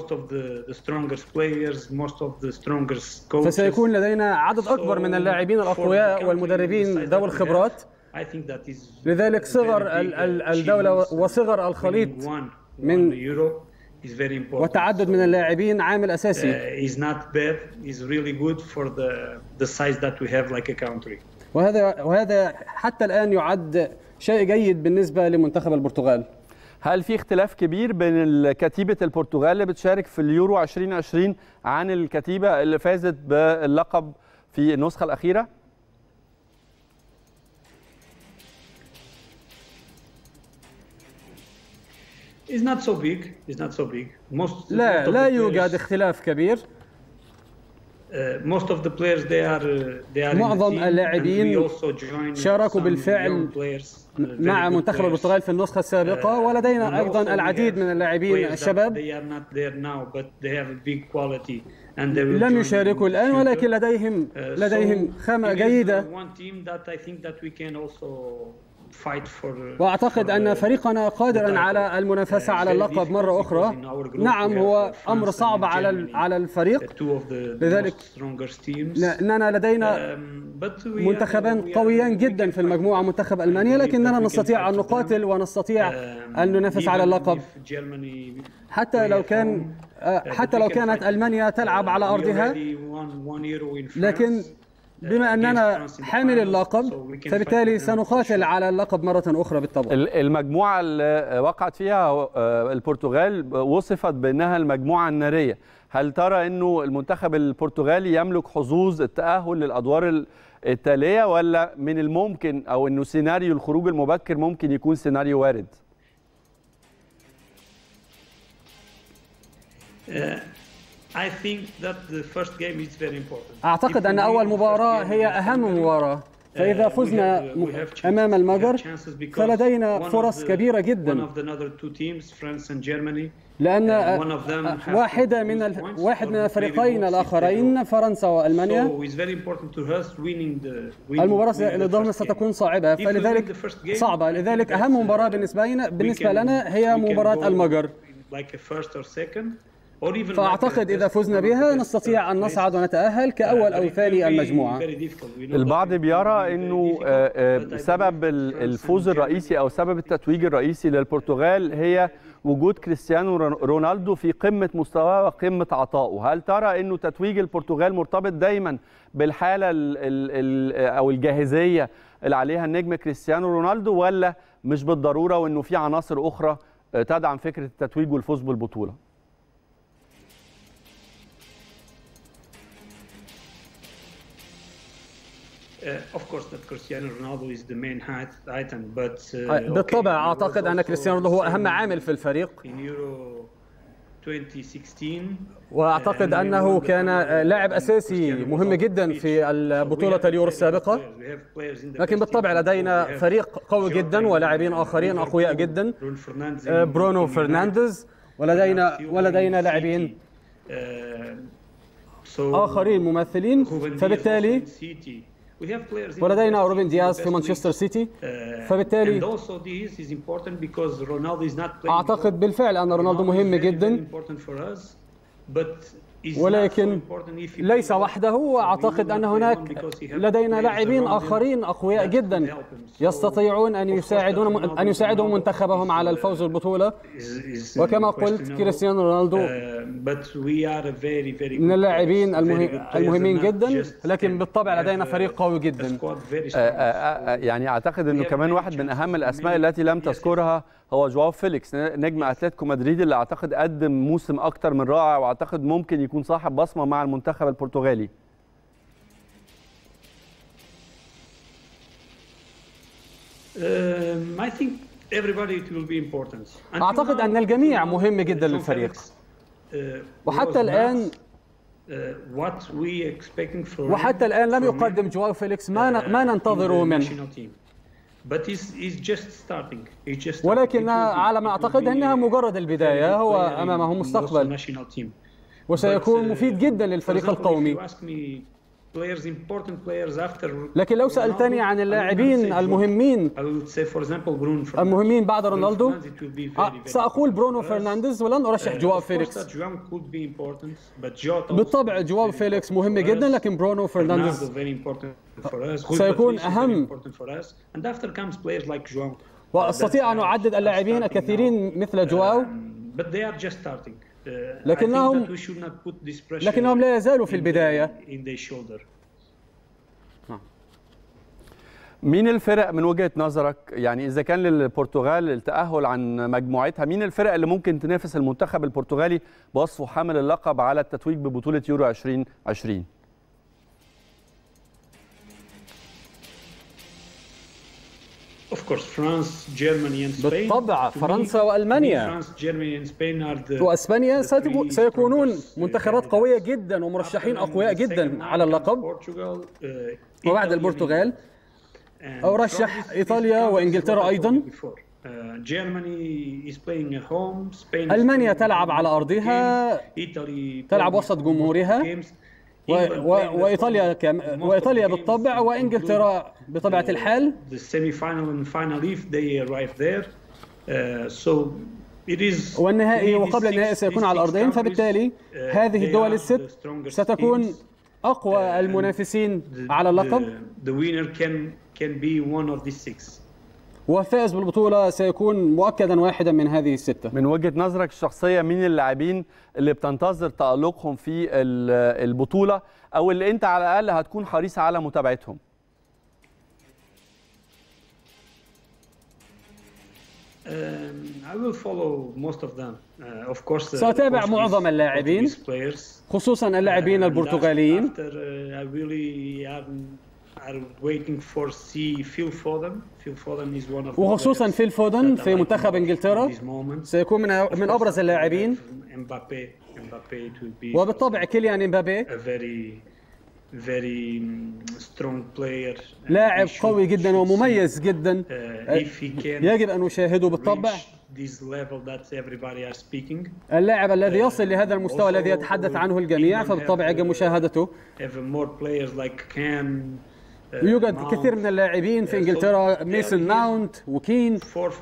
فسيكون لدينا عدد أكبر من اللاعبين الأقوياء والمدربين ذوي الخبرات. لذلك صغر الدولة وصغر الخليط من والتعدد من اللاعبين عامل أساسي. وهذا وهذا حتى الآن يعد شيء جيد بالنسبة لمنتخب البرتغال. هل في اختلاف كبير بين كتيبة البرتغال اللي بتشارك في اليورو ألفين وعشرين عن الكتيبة اللي فازت باللقب في النسخة الأخيرة؟ It's not so big. It's not so big. Most لا لا يوجد اختلاف كبير. Most of the players they are they are معظم اللاعبين شاركوا بالفعل مع منتخب البرتغال في النسخة السابقة، ولدينا أيضا العديد من اللاعبين الشباب لم يشاركوا الآن ولكن لديهم لديهم خامة جيدة. وأعتقد أن فريقنا قادرا على المنافسة على اللقب مرة أخرى. نعم هو أمر صعب على على الفريق، لذلك لأننا لدينا منتخبان قويان جدا في المجموعة، منتخب ألمانيا، لكننا نستطيع أن نقاتل ونستطيع أن ننافس على اللقب حتى لو كان حتى لو كانت ألمانيا تلعب على أرضها. لكن بما أننا حامل اللقب فبالتالي سنقاتل على اللقب مرة أخرى بالطبع. المجموعة اللي وقعت فيها البرتغال وصفت بأنها المجموعة النارية. هل ترى أنه المنتخب البرتغالي يملك حظوظ التأهل للأدوار التالية، ولا من الممكن أو أنه سيناريو الخروج المبكر ممكن يكون سيناريو وارد؟ أعتقد أن أول مباراة هي أهم مباراة، فإذا فزنا أمام المجر فلدينا فرص كبيرة جدا، لأن واحدة من ال... واحد من الفريقين الآخرين فرنسا وألمانيا المباراة اللي ضمن ستكون صعبة، فلذلك صعبة لذلك أهم مباراة بالنسبة لنا بالنسبة لنا هي مباراة المجر. فأعتقد إذا فزنا بها نستطيع أن نصعد ونتأهل كأول أو ثاني المجموعة. البعض بيرى أنه سبب الفوز الرئيسي أو سبب التتويج الرئيسي للبرتغال هي وجود كريستيانو رونالدو في قمة مستواه وقمة عطائه. هل ترى أنه تتويج البرتغال مرتبط دايما بالحالة أو الجاهزية اللي عليها النجم كريستيانو رونالدو، ولا مش بالضرورة وأنه في عناصر أخرى تدعم فكرة التتويج والفوز بالبطولة؟ بالطبع أعتقد أن كريستيانو رونالدو هو أهم عامل في الفريق، وأعتقد أنه كان لاعب أساسي مهم جدا في البطولة اليورو السابقة. لكن بالطبع لدينا فريق قوي جدا ولاعبين آخرين أقوياء جدا، برونو فرنانديز، ولدينا ولدينا لاعبين آخرين ممثلين، فبالتالي ولدينا روبن دياز في مانشستر سيتي. فبالتالي أعتقد بالفعل أن رونالدو مهم جدا، ولكن ليس وحده. وأعتقد أن هناك لدينا لاعبين آخرين أقوياء جدا يستطيعون أن يساعدون أن يساعدوا منتخبهم على الفوز بالبطولة. وكما قلت كريستيانو رونالدو من اللاعبين المهمين جدا، لكن بالطبع لدينا فريق قوي جدا. يعني أعتقد أنه كمان واحد من أهم الأسماء التي لم تذكرها هو جواو فيليكس نجم أتلتيكو مدريد، اللي أعتقد قدم موسم أكتر من رائع، وأعتقد ممكن يكون صاحب بصمة مع المنتخب البرتغالي. Um, I think everybody it will be important. أعتقد أن الجميع مهم جدا للفريق. وحتى الآن وحتى الآن لم يقدم جواو فيليكس ما ما ننتظره منه. ولكن على ما أعتقد أنها مجرد البداية، هو أمامه مستقبل وسيكون مفيد جدا للفريق القومي. لكن لو سألتني عن اللاعبين المهمين المهمين بعد رونالدو، سأقول برونو فرنانديز ولن أرشح جواو فيليكس. بالطبع جواو فيليكس مهم جدا، لكن برونو فرنانديز سيكون أهم. وأستطيع أن أعدد اللاعبين الكثيرين مثل جواو، لكنهم لكنهم لا يزالوا في البداية. مين الفرق من وجهة نظرك، يعني إذا كان للبرتغال التأهل عن مجموعتها، مين الفرق اللي ممكن تنافس المنتخب البرتغالي بوصفه حامل اللقب على التتويج ببطولة يورو ألفين وعشرين؟ بالطبع فرنسا وألمانيا وأسبانيا سيكونون منتخبات قوية جدا ومرشحين أقوياء جدا على اللقب. وبعد البرتغال أرشح إيطاليا وإنجلترا أيضا. ألمانيا تلعب على أرضها، تلعب وسط جمهورها، و... و... وإيطاليا كم... وإيطاليا بالطبع، وإنجلترا بطبيعة الحال. والنهائي وقبل النهائي سيكون على الأرضين، فبالتالي هذه الدول الست ستكون أقوى المنافسين على اللقب، والفائز بالبطولة سيكون مؤكدا واحدا من هذه الستة. من وجهة نظرك الشخصية، مين اللاعبين اللي بتنتظر تألقهم في البطولة أو اللي أنت على الأقل هتكون حريص على متابعتهم؟ سأتابع معظم اللاعبين، خصوصا اللاعبين البرتغاليين. وخصوصا فيل فودن في منتخب انجلترا سيكون من من ابرز اللاعبين. وبالطبع كيليان امبابي لاعب قوي جدا ومميز جدا، يجب ان نشاهده بالطبع. اللاعب الذي يصل لهذا المستوى الذي يتحدث عنه الجميع، فبالطبع يجب مشاهدته. يوجد كثير من اللاعبين في انجلترا، ميسون ماونت وكين،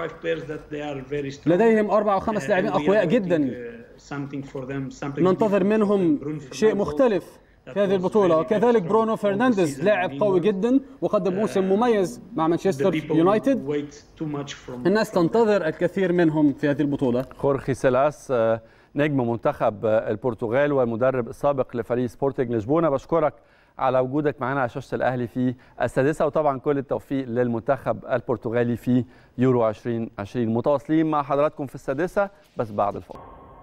لديهم اربع او خمس لاعبين اقوياء جدا، ننتظر منهم شيء مختلف في هذه البطولة. وكذلك برونو فرنانديز لاعب قوي جدا وقدم موسم مميز مع مانشستر يونايتد، الناس تنتظر الكثير منهم في هذه البطولة. خورخي سيلاس نجم منتخب البرتغال والمدرب السابق لفريق سبورتنج لشبونة، بشكرك على وجودك معنا على شاشة الأهلي في السادسة، وطبعا كل التوفيق للمنتخب البرتغالي في يورو ألفين وعشرين. متواصلين مع حضراتكم في السادسة بس بعد الفاصل.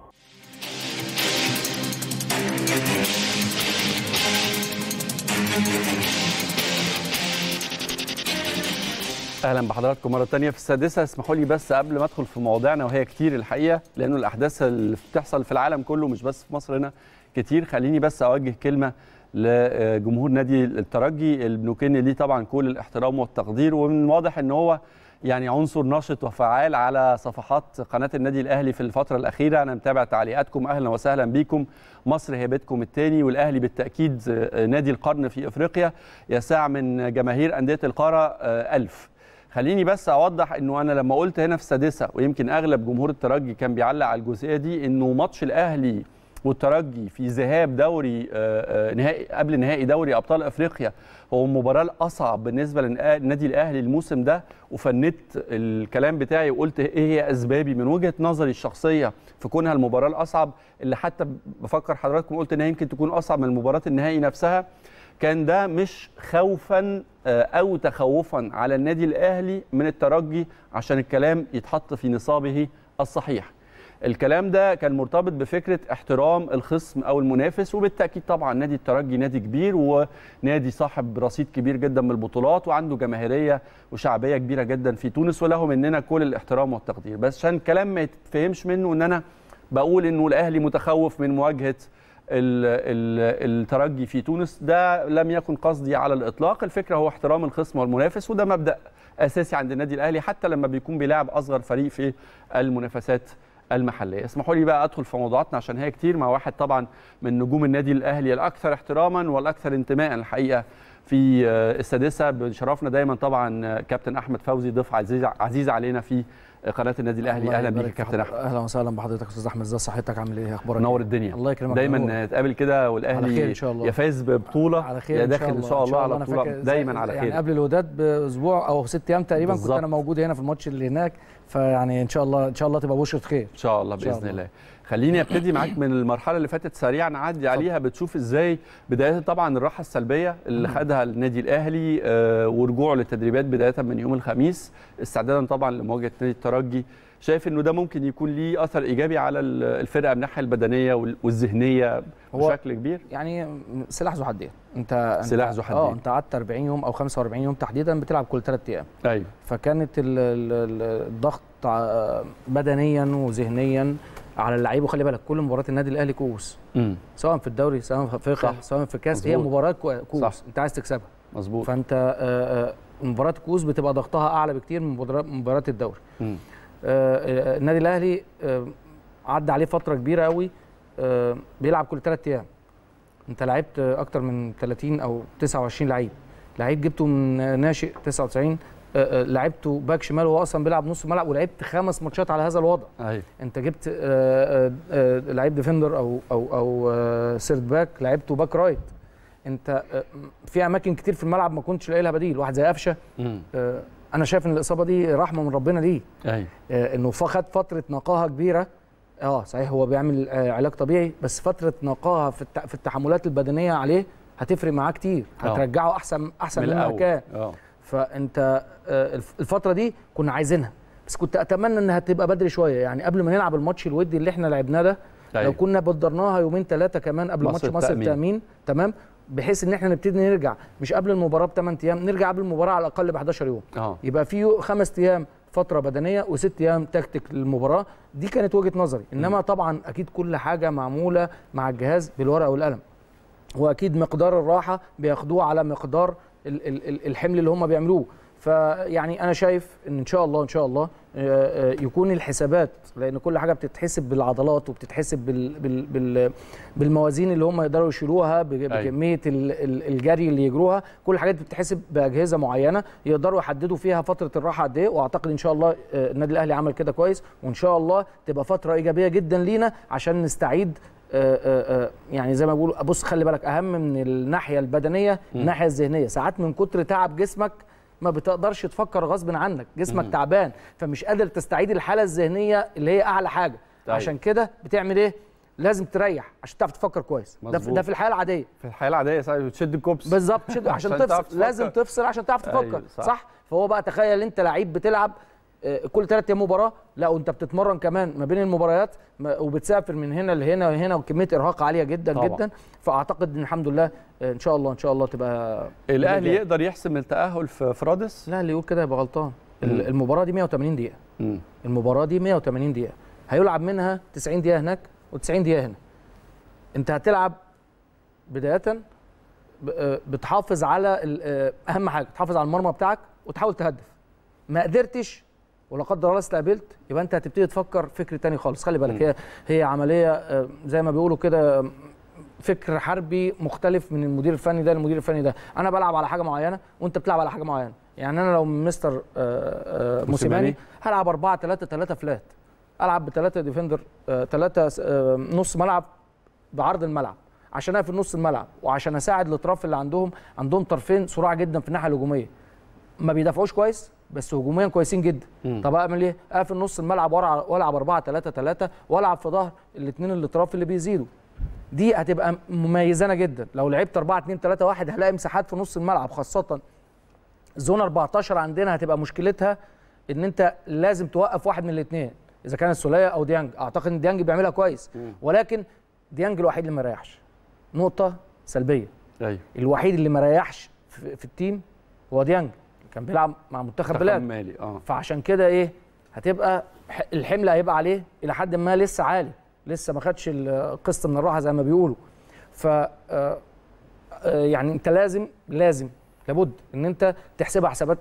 اهلا بحضراتكم مره ثانيه في السادسه. اسمحوا لي بس قبل ما ادخل في مواضيعنا وهي كتير الحقيقه، لانه الاحداث اللي بتحصل في العالم كله مش بس في مصر هنا كتير، خليني بس اوجه كلمه لجمهور نادي الترجي اللي بنكن ليه طبعا كل الاحترام والتقدير، ومن الواضح ان هو يعني عنصر ناشط وفعال على صفحات قناه النادي الاهلي في الفتره الاخيره. انا متابع تعليقاتكم، اهلا وسهلا بيكم. مصر هي بيتكم الثاني، والاهلي بالتاكيد نادي القرن في افريقيا، يسع من جماهير انديه القاره ألف. خليني بس اوضح انه انا لما قلت هنا في السادسه، ويمكن اغلب جمهور الترجي كان بيعلق على الجزئيه دي، انه ماتش الاهلي والترجي في ذهاب دوري نهائي قبل نهائي دوري ابطال افريقيا هو المباراه الاصعب بالنسبه للنادي الاهلي الموسم ده، وفندت الكلام بتاعي وقلت ايه هي اسبابي من وجهه نظري الشخصيه في كونها المباراه الاصعب، اللي حتى بفكر حضراتكم قلت انها يمكن تكون اصعب من مباراه النهائي نفسها. كان ده مش خوفا او تخوفا على النادي الاهلي من الترجي، عشان الكلام يتحط في نصابه الصحيح. الكلام ده كان مرتبط بفكره احترام الخصم او المنافس، وبالتاكيد طبعا نادي الترجي نادي كبير ونادي صاحب رصيد كبير جدا من البطولات وعنده جماهيريه وشعبيه كبيره جدا في تونس، وله مننا كل الاحترام والتقدير. بس عشان الكلام ما يتفهمش منه ان انا بقول انه الاهلي متخوف من مواجهه الترجي في تونس، ده لم يكن قصدي على الاطلاق. الفكره هو احترام الخصم والمنافس، وده مبدا اساسي عند النادي الاهلي حتى لما بيكون بيلاعب اصغر فريق في المنافسات المحليه. اسمحوا لي بقى ادخل في موضوعاتنا عشان هي كتير، مع واحد طبعا من نجوم النادي الاهلي الاكثر احتراما والاكثر انتماء الحقيقه في السادسه. بشرفنا دايما طبعا كابتن احمد فوزي، ضيف عزيز عزيز علينا في قناه النادي الاهلي. اهلا بيك كابتن احمد. اهلا وسهلا بحضرتك استاذ احمد، ازي صحتك، عامل ايه، اخبارك؟ نور الدنيا. الله يكرمك، دايما نتقابل كده والاهلي يفاز ببطوله على خير يا داخل ان شاء الله على بطوله دايما على خير. يعني قبل الوداد باسبوع او ست ايام تقريبا بالزبط. كنت انا موجود هنا في الماتش اللي هناك، فيعني ان شاء الله ان شاء الله تبقى بشرة خير ان شاء الله باذن الله, الله. خليني ابتدي معاك من المرحله اللي فاتت سريعا نعدي عليها. بتشوف ازاي بدايه طبعا الراحه السلبيه اللي خدها النادي الاهلي آه ورجوعه للتدريبات بدايه من يوم الخميس استعدادا طبعا لمواجهه نادي الترجي، شايف انه ده ممكن يكون ليه اثر ايجابي على الفرقه من الناحيه البدنيه والذهنيه بشكل كبير؟ يعني سلاح ذو حدين. انت سلاح ذو حدين. اه انت قعدت أربعين يوم او خمسة وأربعين يوم تحديدا بتلعب كل ثلاث ايام. ايوه. فكانت الضغط بدنيا وذهنيا على اللعيبه. وخلي بالك كل مباريات النادي الاهلي كؤوس، سواء في الدوري سواء في افريقيا سواء في الكاس، هي مباراه كؤوس انت عايز تكسبها. مظبوط. فانت مباراه الكؤوس بتبقى ضغطها اعلى بكتير من مباريات الدوري. م. آه النادي الاهلي آه عدى عليه فتره كبيره قوي آه بيلعب كل ثلاث ايام. انت لعبت اكتر من ثلاثين او تسعة وعشرين لعيب، لعيب جبته من ناشئ تسعة وتسعين، آه لعبته باك شمال وهو اصلا بيلعب نص ملعب، ولعبت خمس ماتشات على هذا الوضع. أيوة. انت جبت آه آه لعيب ديفندر او او او آه سيرد باك، لعبته باك رايت. انت آه في اماكن كتير في الملعب ما كنتش لاقي لها بديل. واحد زي قفشه آه انا شايف ان الاصابه دي رحمه من ربنا ليه. ايوه. آه انه خد فتره نقاهه كبيره. اه صحيح هو بيعمل آه علاج طبيعي، بس فتره نقاهه في في التحملات البدنيه عليه هتفرق معاه كتير، هترجعه احسن احسن مما كان. اه فانت آه الفتره دي كنا عايزينها، بس كنت اتمنى انها تبقى بدري شويه، يعني قبل ما نلعب الماتش الودي اللي احنا لعبناه ده. أيوة. لو كنا بدرناها يومين ثلاثه كمان قبل ماتش مصر التامين، تمام، بحيث ان احنا نبتدي نرجع مش قبل المباراه بثمان ايام، نرجع قبل المباراه على الاقل ب حداشر يوم. أوه. يبقى في خمس ايام فتره بدنيه وست ايام تكتيك للمباراه. دي كانت وجهه نظري. انما طبعا اكيد كل حاجه معموله مع الجهاز بالورقه والقلم، واكيد مقدار الراحه بياخدوه على مقدار الحمل اللي هم بيعملوه. فيعني انا شايف ان ان شاء الله ان شاء الله يكون الحسابات، لان كل حاجه بتتحسب بالعضلات وبتتحسب بال بال بال بالموازين اللي هم يقدروا يشيلوها، بكميه الجري اللي يجروها. كل الحاجات بتتحسب باجهزه معينه يقدروا يحددوا فيها فتره الراحه قد ايه. واعتقد ان شاء الله النادي الاهلي عمل كده كويس، وان شاء الله تبقى فتره ايجابيه جدا لينا عشان نستعيد. آآ آآ يعني زي ما بقول، بص خلي بالك اهم من الناحيه البدنيه الناحيه الذهنيه. ساعات من كتر تعب جسمك ما بتقدرش تفكر غصب عنك، جسمك مم. تعبان، فمش قادر تستعيد الحاله الذهنيه اللي هي اعلى حاجه. طيب. عشان كده بتعمل ايه؟ لازم تريح عشان تعرف تفكر كويس. ده في, ده في الحياه العاديه. في الحياه العاديه صحيح، تشد الكوبس بالظبط، تشد عشان, عشان تفصل. لازم تفصل عشان تعرف تفكر. أيوة صح. صح. فهو بقى تخيل انت لعيب بتلعب كل ثلاث ايام مباراه، لا وانت بتتمرن كمان ما بين المباريات وبتسافر من هنا لهنا وهنا، وكميه ارهاق عاليه جدا طبعا. جدا. فاعتقد ان الحمد لله ان شاء الله ان شاء الله تبقى الاهلي يقدر يحسم التاهل في رادس. لا اللي يقول كده يبقى غلطان. المباراه دي مية وتمانين دقيقه. مم. المباراه دي مية وتمانين دقيقه، هيلعب منها تسعين دقيقه هناك و90 دقيقه هنا. انت هتلعب بدايه بتحافظ على اهم حاجه، تحافظ على المرمى بتاعك وتحاول تهدف. ما قدرتش ولا قدر الله استقبلت، يبقى انت هتبتدي تفكر فكر تاني خالص. خلي بالك هي هي عمليه زي ما بيقولوا كده فكر حربي مختلف من المدير الفني ده للمدير الفني ده. انا بلعب على حاجه معينه وانت بتلعب على حاجه معينه. يعني انا لو مستر موسيماني هلعب أربعة ثلاثة ثلاثة فلات، العب بثلاثه ديفندر، ثلاثه نص ملعب بعرض الملعب عشان اقفل نص الملعب، وعشان اساعد الاطراف اللي عندهم عندهم طرفين صراع جدا في الناحيه الهجوميه، ما بيدافعوش كويس بس هجوميا كويسين جدا. مم. طب اعمل ايه؟ اقفل نص الملعب والعب أربعة ثلاثة ثلاثة والعب في ظهر الاثنين الاطراف اللي بيزيدوا. دي هتبقى مميزانه جدا. لو لعبت أربعة اثنين ثلاثة واحد هلاقي مساحات في نص الملعب، خاصه زون أربعتاشر عندنا هتبقى مشكلتها ان انت لازم توقف واحد من الاثنين، اذا كان السوليه او ديانج. اعتقد ان ديانج بيعملها كويس، ولكن ديانج الوحيد اللي ما ريحش. نقطه سلبيه. ايوه الوحيد اللي ما ريحش في, في التيم هو ديانج، كان بيلعب مع منتخب بلاد مالي. اه فعشان كده ايه هتبقى الحمل هيبقى عليه الى حد ما لسه عالي، لسه ما خدش القسط من الراحه زي ما بيقولوا. ف يعني انت لازم لازم لابد ان انت تحسبها حسابات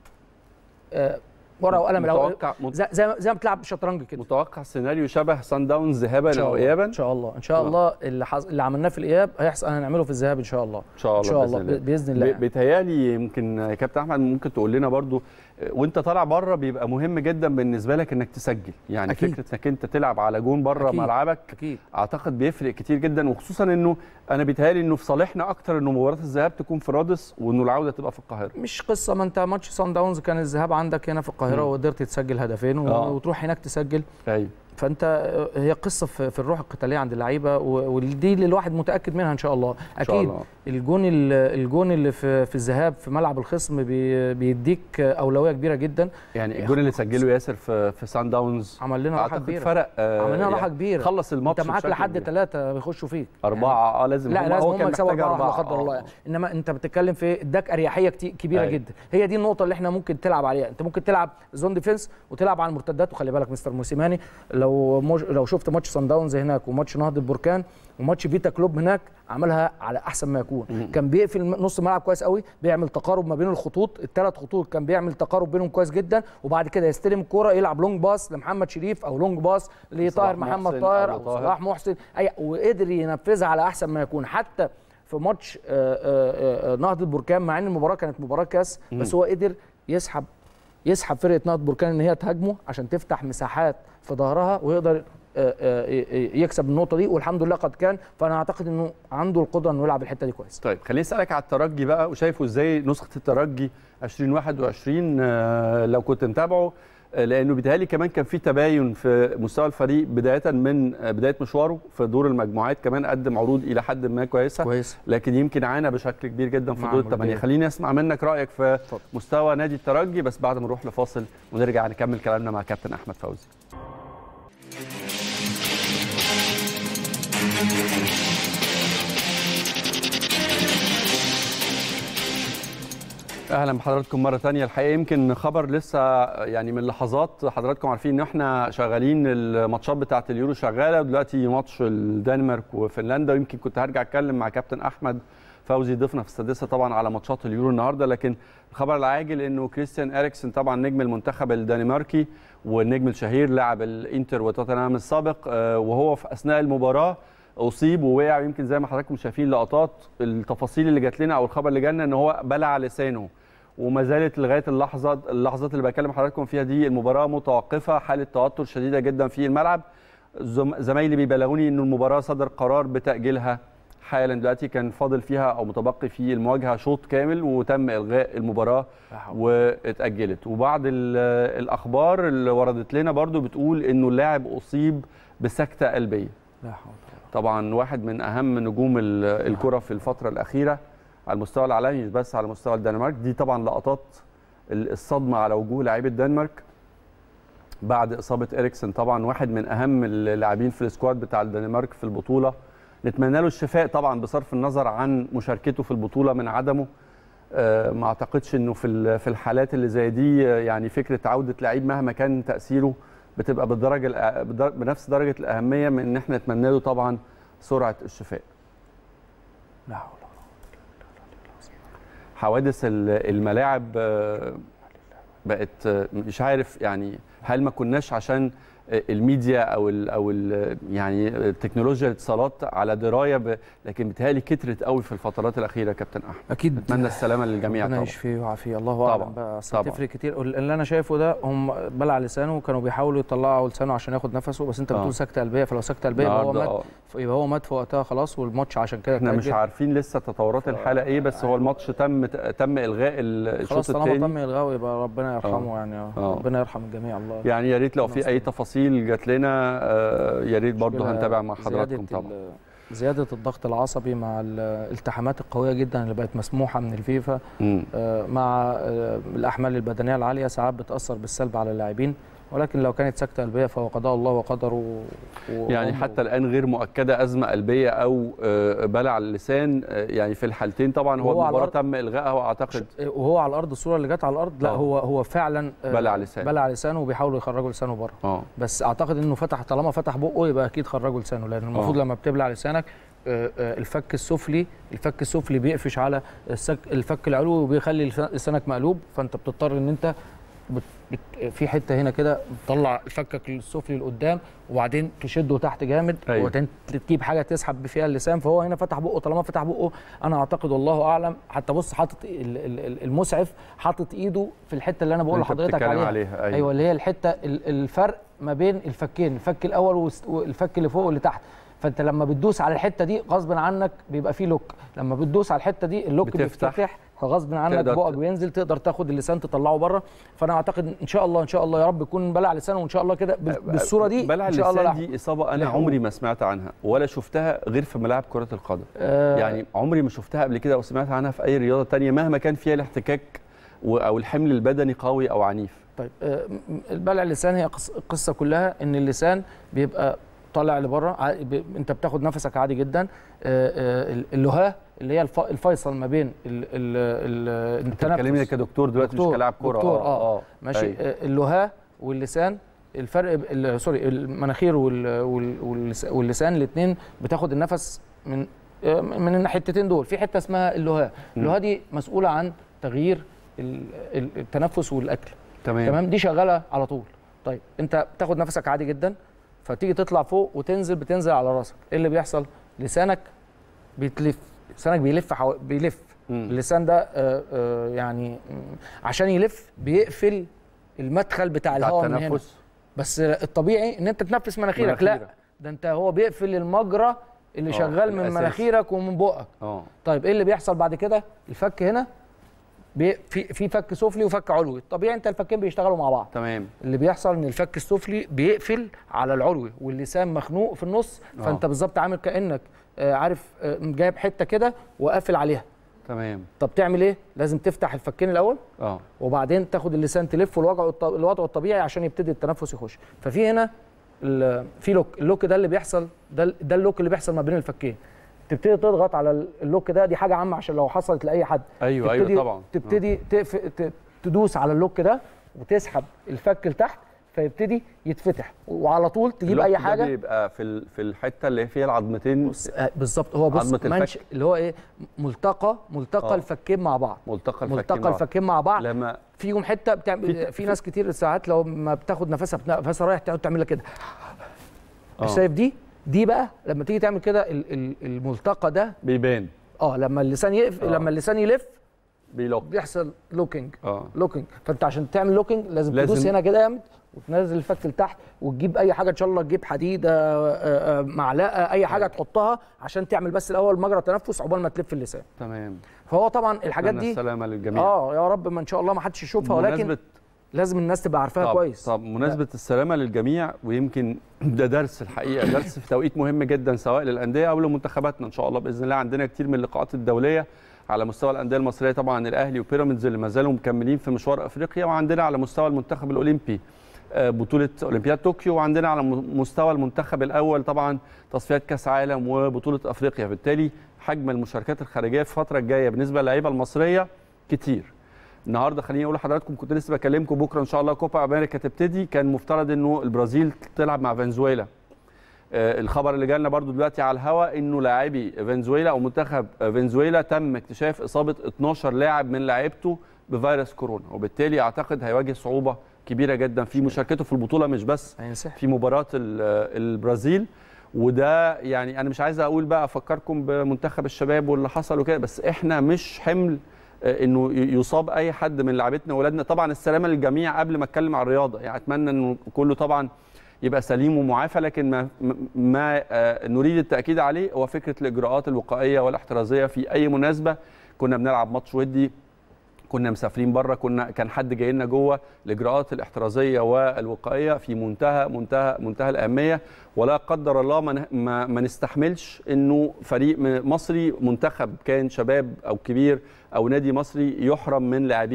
ورقه وقلم. متوقع زي زي زي ما بتلعب شطرنج كده. متوقع سيناريو شبه سان داونز ذهابا او ايابا؟ ان شاء الله ان شاء الله اللي حز... اللي عملناه في الاياب هيحصل هنعمله في الذهاب ان شاء الله. ان شاء الله ان شاء الله باذن الله, بإذن الله. بيتهيألي يمكن يا كابتن احمد ممكن تقول لنا برضو وانت طالع بره بيبقى مهم جدا بالنسبه لك انك تسجل، يعني أكيد. فكره انك انت تلعب على جون بره ملعبك أكيد. اعتقد بيفرق كتير جدا، وخصوصا انه انا بيتهيألي انه في صالحنا اكتر انه مباراه الذهاب تكون في رادس وانه العوده تبقى في القاهره. مش قصه، ما انت ماتش سان داونز كان الذهاب عندك هنا في القاهره وقدرت تسجل هدفين و... آه. وتروح هناك تسجل. ايوه فانت هي قصه في الروح القتاليه عند اللعيبه، ودي اللي الواحد متاكد منها ان شاء الله. اكيد شاء الله. الجون الجون اللي في في الذهاب في ملعب الخصم بيديك اولويه كبيره جدا. يعني الجون اللي سجله ياسر في في سان داونز عمل لنا راحه كبيره، فرق آه عمل لنا راحه كبيره. خلص الماتش انت معاك لحد ثلاثه بيخشوا فيك اربعه. اه لازم لا لازم هم يكسبوا اربعه لا قدر الله. انما انت بتتكلم في اداك اريحيه كبيره أي. جدا. هي دي النقطه اللي احنا ممكن تلعب عليها. انت ممكن تلعب زون ديفنس وتلعب على المرتدات، وخلي بالك مستر موسيماني لو مج... لو شفت ماتش سان داونز هناك وماتش نهضه بركان وماتش فيتا كلوب هناك عملها على احسن ما يكون. مم. كان بيقفل نص الملعب كويس قوي، بيعمل تقارب ما بين الخطوط، الثلاث خطوط كان بيعمل تقارب بينهم كويس جدا، وبعد كده يستلم الكوره يلعب لونج باس لمحمد شريف او لونج باس لطاهر محمد طاهر او صلاح محسن اي، وقدر ينفذها على احسن ما يكون. حتى في ماتش نهضه بركان مع ان المباراه كانت مباراه كاس، بس هو قدر يسحب يسحب فرقه نهضه بركان ان هي تهاجمه عشان تفتح مساحات في ظهرها ويقدر يكسب النقطه دي، والحمد لله قد كان. فانا اعتقد انه عنده القدره انه يلعب الحته دي كويس. طيب خليني اسالك على الترجي بقى، وشايفه ازاي نسخه الترجي ألفين وواحد وعشرين لو كنت متابعه، لانه بيتهيألي كمان كان في تباين في مستوى الفريق بدايه من بدايه مشواره في دور المجموعات، كمان قدم عروض الى حد ما كويسه كويس، لكن يمكن عانى بشكل كبير جدا في دور الثمانيه. خليني اسمع منك رايك في طب. مستوى نادي الترجي، بس بعد ما نروح لفاصل ونرجع نكمل كلامنا مع كابتن احمد فوزي. اهلا بحضراتكم مره ثانيه. الحقيقه يمكن خبر لسه يعني من لحظات، حضراتكم عارفين ان احنا شغالين الماتشات بتاعه اليورو شغاله، ودلوقتي ماتش الدنمارك وفنلندا، ويمكن كنت هرجع اتكلم مع كابتن احمد فوزي ضيفنا في السادسه طبعا على ماتشات اليورو النهارده. لكن الخبر العاجل انه كريستيان إريكسن طبعا نجم المنتخب الدنماركي والنجم الشهير لاعب الانتر وتوتنهام السابق، وهو في اثناء المباراه اصيب ووقع. يمكن زي ما حضراتكم شايفين لقطات التفاصيل اللي جات لنا او الخبر اللي جالنا ان هو بلع لسانه، وما زالت لغايه اللحظه اللحظات اللي بكلم حضراتكم فيها دي المباراه متوقفه، حاله توتر شديده جدا في الملعب. زمايلي بيبلغوني ان المباراه صدر قرار بتاجيلها حالا، دلوقتي كان فاضل فيها او متبقي في المواجهه شوط كامل وتم الغاء المباراه واتاجلت. وبعض الاخبار اللي وردت لنا برضو بتقول انه اللاعب اصيب بسكته قلبيه. لا حول. طبعا واحد من اهم نجوم الكره في الفتره الاخيره على المستوى العالمي مش بس على مستوى الدنمارك. دي طبعا لقطات الصدمه على وجوه لاعبي الدنمارك بعد اصابه إريكسن، طبعا واحد من اهم اللاعبين في السكواد بتاع الدنمارك في البطوله. نتمنى له الشفاء طبعا بصرف النظر عن مشاركته في البطوله من عدمه. أه ما اعتقدش انه في في الحالات اللي زي دي يعني فكره عوده لعيب مهما كان تاثيره بتبقى بالدرجه بنفس درجه الاهميه من ان احنا نتمنى له طبعا سرعه الشفاء. لا حول. حوادث الملاعب بقت مش عارف يعني هل ما كناش عشان الميديا او ال او ال يعني تكنولوجيا الاتصالات على درايه ب... لكن بتهيألي كترت قوي في الفترات الاخيره. كابتن احمد اكيد اتمنى السلامه للجميع طبعا. ربنا يشفيه ويعافيه الله اعلم بقى، اصل تفرق كتير. اللي انا شايفه ده هم بلع لسانه وكانوا بيحاولوا يطلعوا لسانه عشان ياخد نفسه، بس انت بتقول سكته قلبيه، فلو سكته قلبيه يبقى هو مات، يبقى هو مات في وقتها خلاص، والماتش عشان كده احنا مش عارفين لسه تطورات الحاله ايه، بس هو الماتش تم تم الغاء الشوط الثاني. خلاص طالما تم الغائه يبقى ربنا يرحمه. أوه. يعني أوه. ربنا يرحم الجميع الله. يعني يا ريت لو في اي تفاصيل جات لنا يا ريت برضه هنتابع مع حضراتكم طبعا. زياده الضغط العصبي مع الالتحامات القويه جدا اللي بقت مسموحه من الفيفا مع الاحمال البدنيه العاليه ساعات بتاثر بالسلب على اللاعبين، ولكن لو كانت سكته قلبيه فهو قضاء الله وقدره. يعني حتى الان غير مؤكده ازمه قلبيه او بلع اللسان، يعني في الحالتين طبعا هو المباراه تم الغائها واعتقد وهو على الارض. الصوره اللي جت على الارض لا أوه. هو هو فعلا بلع لسان بلع لسانه وبيحاولوا يخرجوا لسانه بره. اه بس اعتقد انه فتح، طالما فتح بقه يبقى اكيد خرجوا لسانه، لان المفروض لما بتبلع لسانك الفك السفلي الفك السفلي بيقفش على الفك العلوي وبيخلي لسانك مقلوب، فانت بتضطر ان انت بت... بت... في حته هنا كده تطلع فكك السفلي لقدام وبعدين تشده تحت جامد. أيوة. وبعدين تجيب حاجه تسحب فيها اللسان، فهو هنا فتح بقه. طالما فتح بقه انا اعتقد والله اعلم، حتى بص حاطط المسعف حاطط ايده في الحته اللي انا بقول لحضرتك عليها, عليها. أيوة. ايوه اللي هي الحته الفرق ما بين الفكين، الفك الاول والفك اللي فوق واللي تحت. فانت لما بتدوس على الحته دي غصب عنك بيبقى فيه لوك، لما بتدوس على الحته دي اللوك بيفتح فغصب عنك بقك بينزل، تقدر تاخد اللسان تطلعه بره. فانا اعتقد ان شاء الله ان شاء الله يا رب يكون بلع لسانه، وان شاء الله كده بالصوره دي بلع ان شاء الله. اللسان دي اصابه انا عمري ما سمعت عنها ولا شفتها غير في ملاعب كره القدم. أه يعني عمري ما شفتها قبل كده او سمعت عنها في اي رياضه ثانيه مهما كان فيها الاحتكاك او الحمل البدني قوي او عنيف. طيب أه البلع اللسان هي القصه كلها ان اللسان بيبقى طالع لبره، انت بتاخد نفسك عادي جدا. اللهاه اللي هي الفيصل ما بين التنفس. انت بتكلمني كدكتور دلوقتي مش كلاعب كوره. دكتور اه, آه ماشي. أي. اللهاه واللسان الفرق سوري المناخير واللسان الاثنين بتاخد النفس من من الحتتين دول. في حته اسمها اللهاه، اللهاه دي مسؤوله عن تغيير التنفس والاكل. تمام تمام دي شغاله على طول. طيب انت بتاخد نفسك عادي جدا، فتيجي تطلع فوق وتنزل بتنزل على راسك، ايه اللي بيحصل؟ لسانك بيتلف، لسانك بيلف حو... بيلف مم. اللسان ده آآ آآ يعني عشان يلف بيقفل المدخل بتاع الهواء من هنا، بس الطبيعي ان انت تنفس مناخيرك. لا ده انت هو بيقفل المجرى اللي أوه. شغال من الأساس. مناخيرك ومن بقك. اه طيب ايه اللي بيحصل بعد كده؟ الفك هنا في في فك سفلي وفك علوي، الطبيعي انت الفكين بيشتغلوا مع بعض. تمام. اللي بيحصل ان الفك السفلي بيقفل على العلوي واللسان مخنوق في النص، فانت أوه. بالظبط عامل كانك آه عارف آه جايب حته كده وقافل عليها. تمام. طب تعمل ايه؟ لازم تفتح الفكين الاول اه وبعدين تاخد اللسان تلفه الوضع الوضع الطبيعي عشان يبتدي التنفس يخش. ففي هنا في لوك، اللوك ده اللي بيحصل ده ده اللوك اللي بيحصل ما بين الفكين. تبتدي تضغط على اللوك ده، دي حاجه عامه عشان لو حصلت لاي حد. ايوه ايوه طبعا. تبتدي تقف... تدوس على اللوك ده وتسحب الفك لتحت فيبتدي يتفتح، وعلى طول تجيب اي حاجه. اللوك ده بيبقى في في الحته اللي فيها العظمتين بالظبط. هو بص منش اللي هو ايه ملتقى ملتقى آه. الفكين مع بعض. ملتقى الفكين ملتقى الفكين مع بعض لما فيهم حته بتعمل في, في ناس كتير ساعات لو ما بتاخد نفسها نفسها رايح تقعد تعمل كده. آه. شايف دي دي بقى لما تيجي تعمل كده الملتقى ده بيبان. اه لما اللسان يقف آه. لما اللسان يلف بيلوك بيحصل لوكينج. اه لوكينج. فانت عشان تعمل لوكينج لازم, لازم تدوس هنا كده جامد وتنزل الفك لتحت وتجيب اي حاجه ان شاء الله، تجيب حديده معلقه اي حاجه تحطها عشان تعمل بس الاول مجرى تنفس عقبال ما تلف اللسان. تمام. فهو طبعا الحاجات دي السلامه للجميع. اه يا رب ما ان شاء الله ما حدش يشوفها، ولكن لازم الناس تبقى عارفاها كويس. طب مناسبه لا. السلامه للجميع، ويمكن ده درس الحقيقه درس في توقيت مهم جدا سواء للانديه او لمنتخباتنا ان شاء الله باذن الله. عندنا كتير من اللقاءات الدوليه على مستوى الانديه المصريه، طبعا الاهلي وبيراميدز اللي ما زالوا مكملين في مشوار افريقيا، وعندنا على مستوى المنتخب الاولمبي بطوله اولمبياد طوكيو، وعندنا على مستوى المنتخب الاول طبعا تصفيات كاس عالم وبطوله افريقيا. بالتالي حجم المشاركات الخارجيه في الفتره الجايه بالنسبه للعيبه المصريه كتير. النهارده خليني اقول لحضراتكم، كنت لسه بكلمكم بكره ان شاء الله كوبا امريكا تبتدي، كان مفترض انه البرازيل تلعب مع فنزويلا. آه الخبر اللي جالنا برضو دلوقتي على الهواء انه لاعبي فنزويلا او منتخب فنزويلا تم اكتشاف اصابه اتناشر لاعب من لاعيبته بفيروس كورونا، وبالتالي اعتقد هيواجه صعوبه كبيره جدا في مشاركته في البطوله، مش بس في مباراه البرازيل. وده يعني انا مش عايز اقول بقى افكركم بمنتخب الشباب واللي حصل وكده، بس احنا مش حمل انه يصاب اي حد من لاعبتنا واولادنا. طبعا السلامه للجميع قبل ما اتكلم عن الرياضه، يعني اتمنى انه كله طبعا يبقى سليم ومعافى، لكن ما ما نريد التاكيد عليه هو فكره الاجراءات الوقائيه والاحترازيه في اي مناسبه. كنا بنلعب ماتش ودي، كنا مسافرين بره، كنا كان حد جاي لنا جوه، الاجراءات الاحترازيه والوقائيه في منتهى منتهى منتهى الاهميه، ولا قدر الله ما ما نستحملش انه فريق مصري منتخب كان شباب او كبير او نادي مصري يحرم من لاعبيه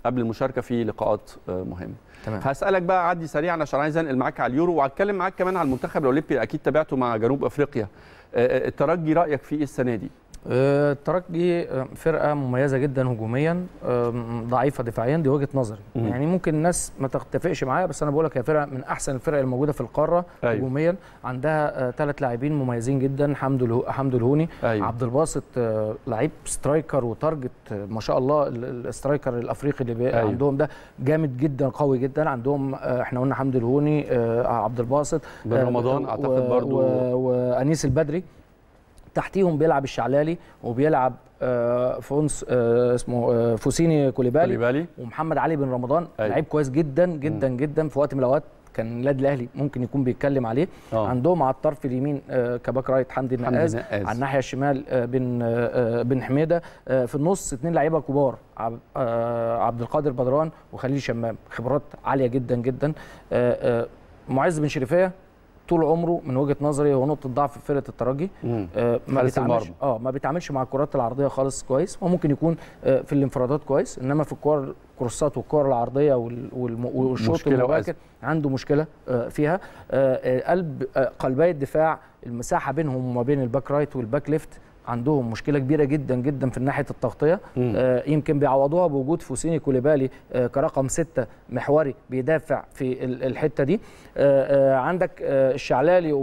قبل المشاركه في لقاءات مهمه. تمام. هسالك بقى عدي سريعا عشان عايز انقل معاك على اليورو، وهتكلم معاك كمان على المنتخب الاولمبي، اكيد تابعته مع جنوب افريقيا. الترجي رايك فيه ايه السنه دي؟ الترجي فرقه مميزه جدا هجوميا، ضعيفه دفاعيا، دي وجهه نظري. مم. يعني ممكن الناس ما تتفقش معايا، بس انا بقول لك هي فرقه من احسن الفرق الموجوده في القاره. أيوه. هجوميا عندها ثلاث لاعبين مميزين جدا، حمدو حمدو الهوني. أيوه. عبد الباسط لعيب سترايكر وتارجت ما شاء الله، السترايكر الافريقي اللي أيوه. عندهم ده جامد جدا قوي جدا. عندهم احنا قلنا حمدو الهوني، عبد الباسط، بن رمضان اعتقد برضو، وانيس البدري. تحتيهم بيلعب الشعلالي، وبيلعب آه فونس آه اسمه آه فوسيني كوليبالي, كوليبالي ومحمد علي بن رمضان. أيوة. لعيب كويس جدا جدا م. جدا. في وقت من الاوقات كان النادي الاهلي ممكن يكون بيتكلم عليه. أوه. عندهم على الطرف اليمين آه كباك رايت حمدي النقاز، على الناحيه الشمال آه بن آه بن حميده، آه في النص اثنين لعيبه كبار، عب آه عبد القادر بدران وخليل شمام، خبرات عاليه جدا جدا. آه آه معز بن شريفيه طول عمره من وجهه نظري هو نقطه ضعف في فرقه الترجي. آه ما بيتعاملش اه ما بيتعاملش مع الكرات العرضيه خالص كويس. هو ممكن يكون آه في الانفرادات كويس، انما في الكور الكروسات والكور العرضيه والشوط المباشر عنده مشكله آه فيها. آه قلب آه قلبي الدفاع، المساحه بينهم وما بين الباك رايت والباك ليفت عندهم مشكله كبيره جدا جدا في ناحيه التغطيه. آه يمكن بيعوضوها بوجود فوسيني كوليبالي آه كرقم ستة محوري بيدافع في الحته دي. آه آه عندك آه الشعلالي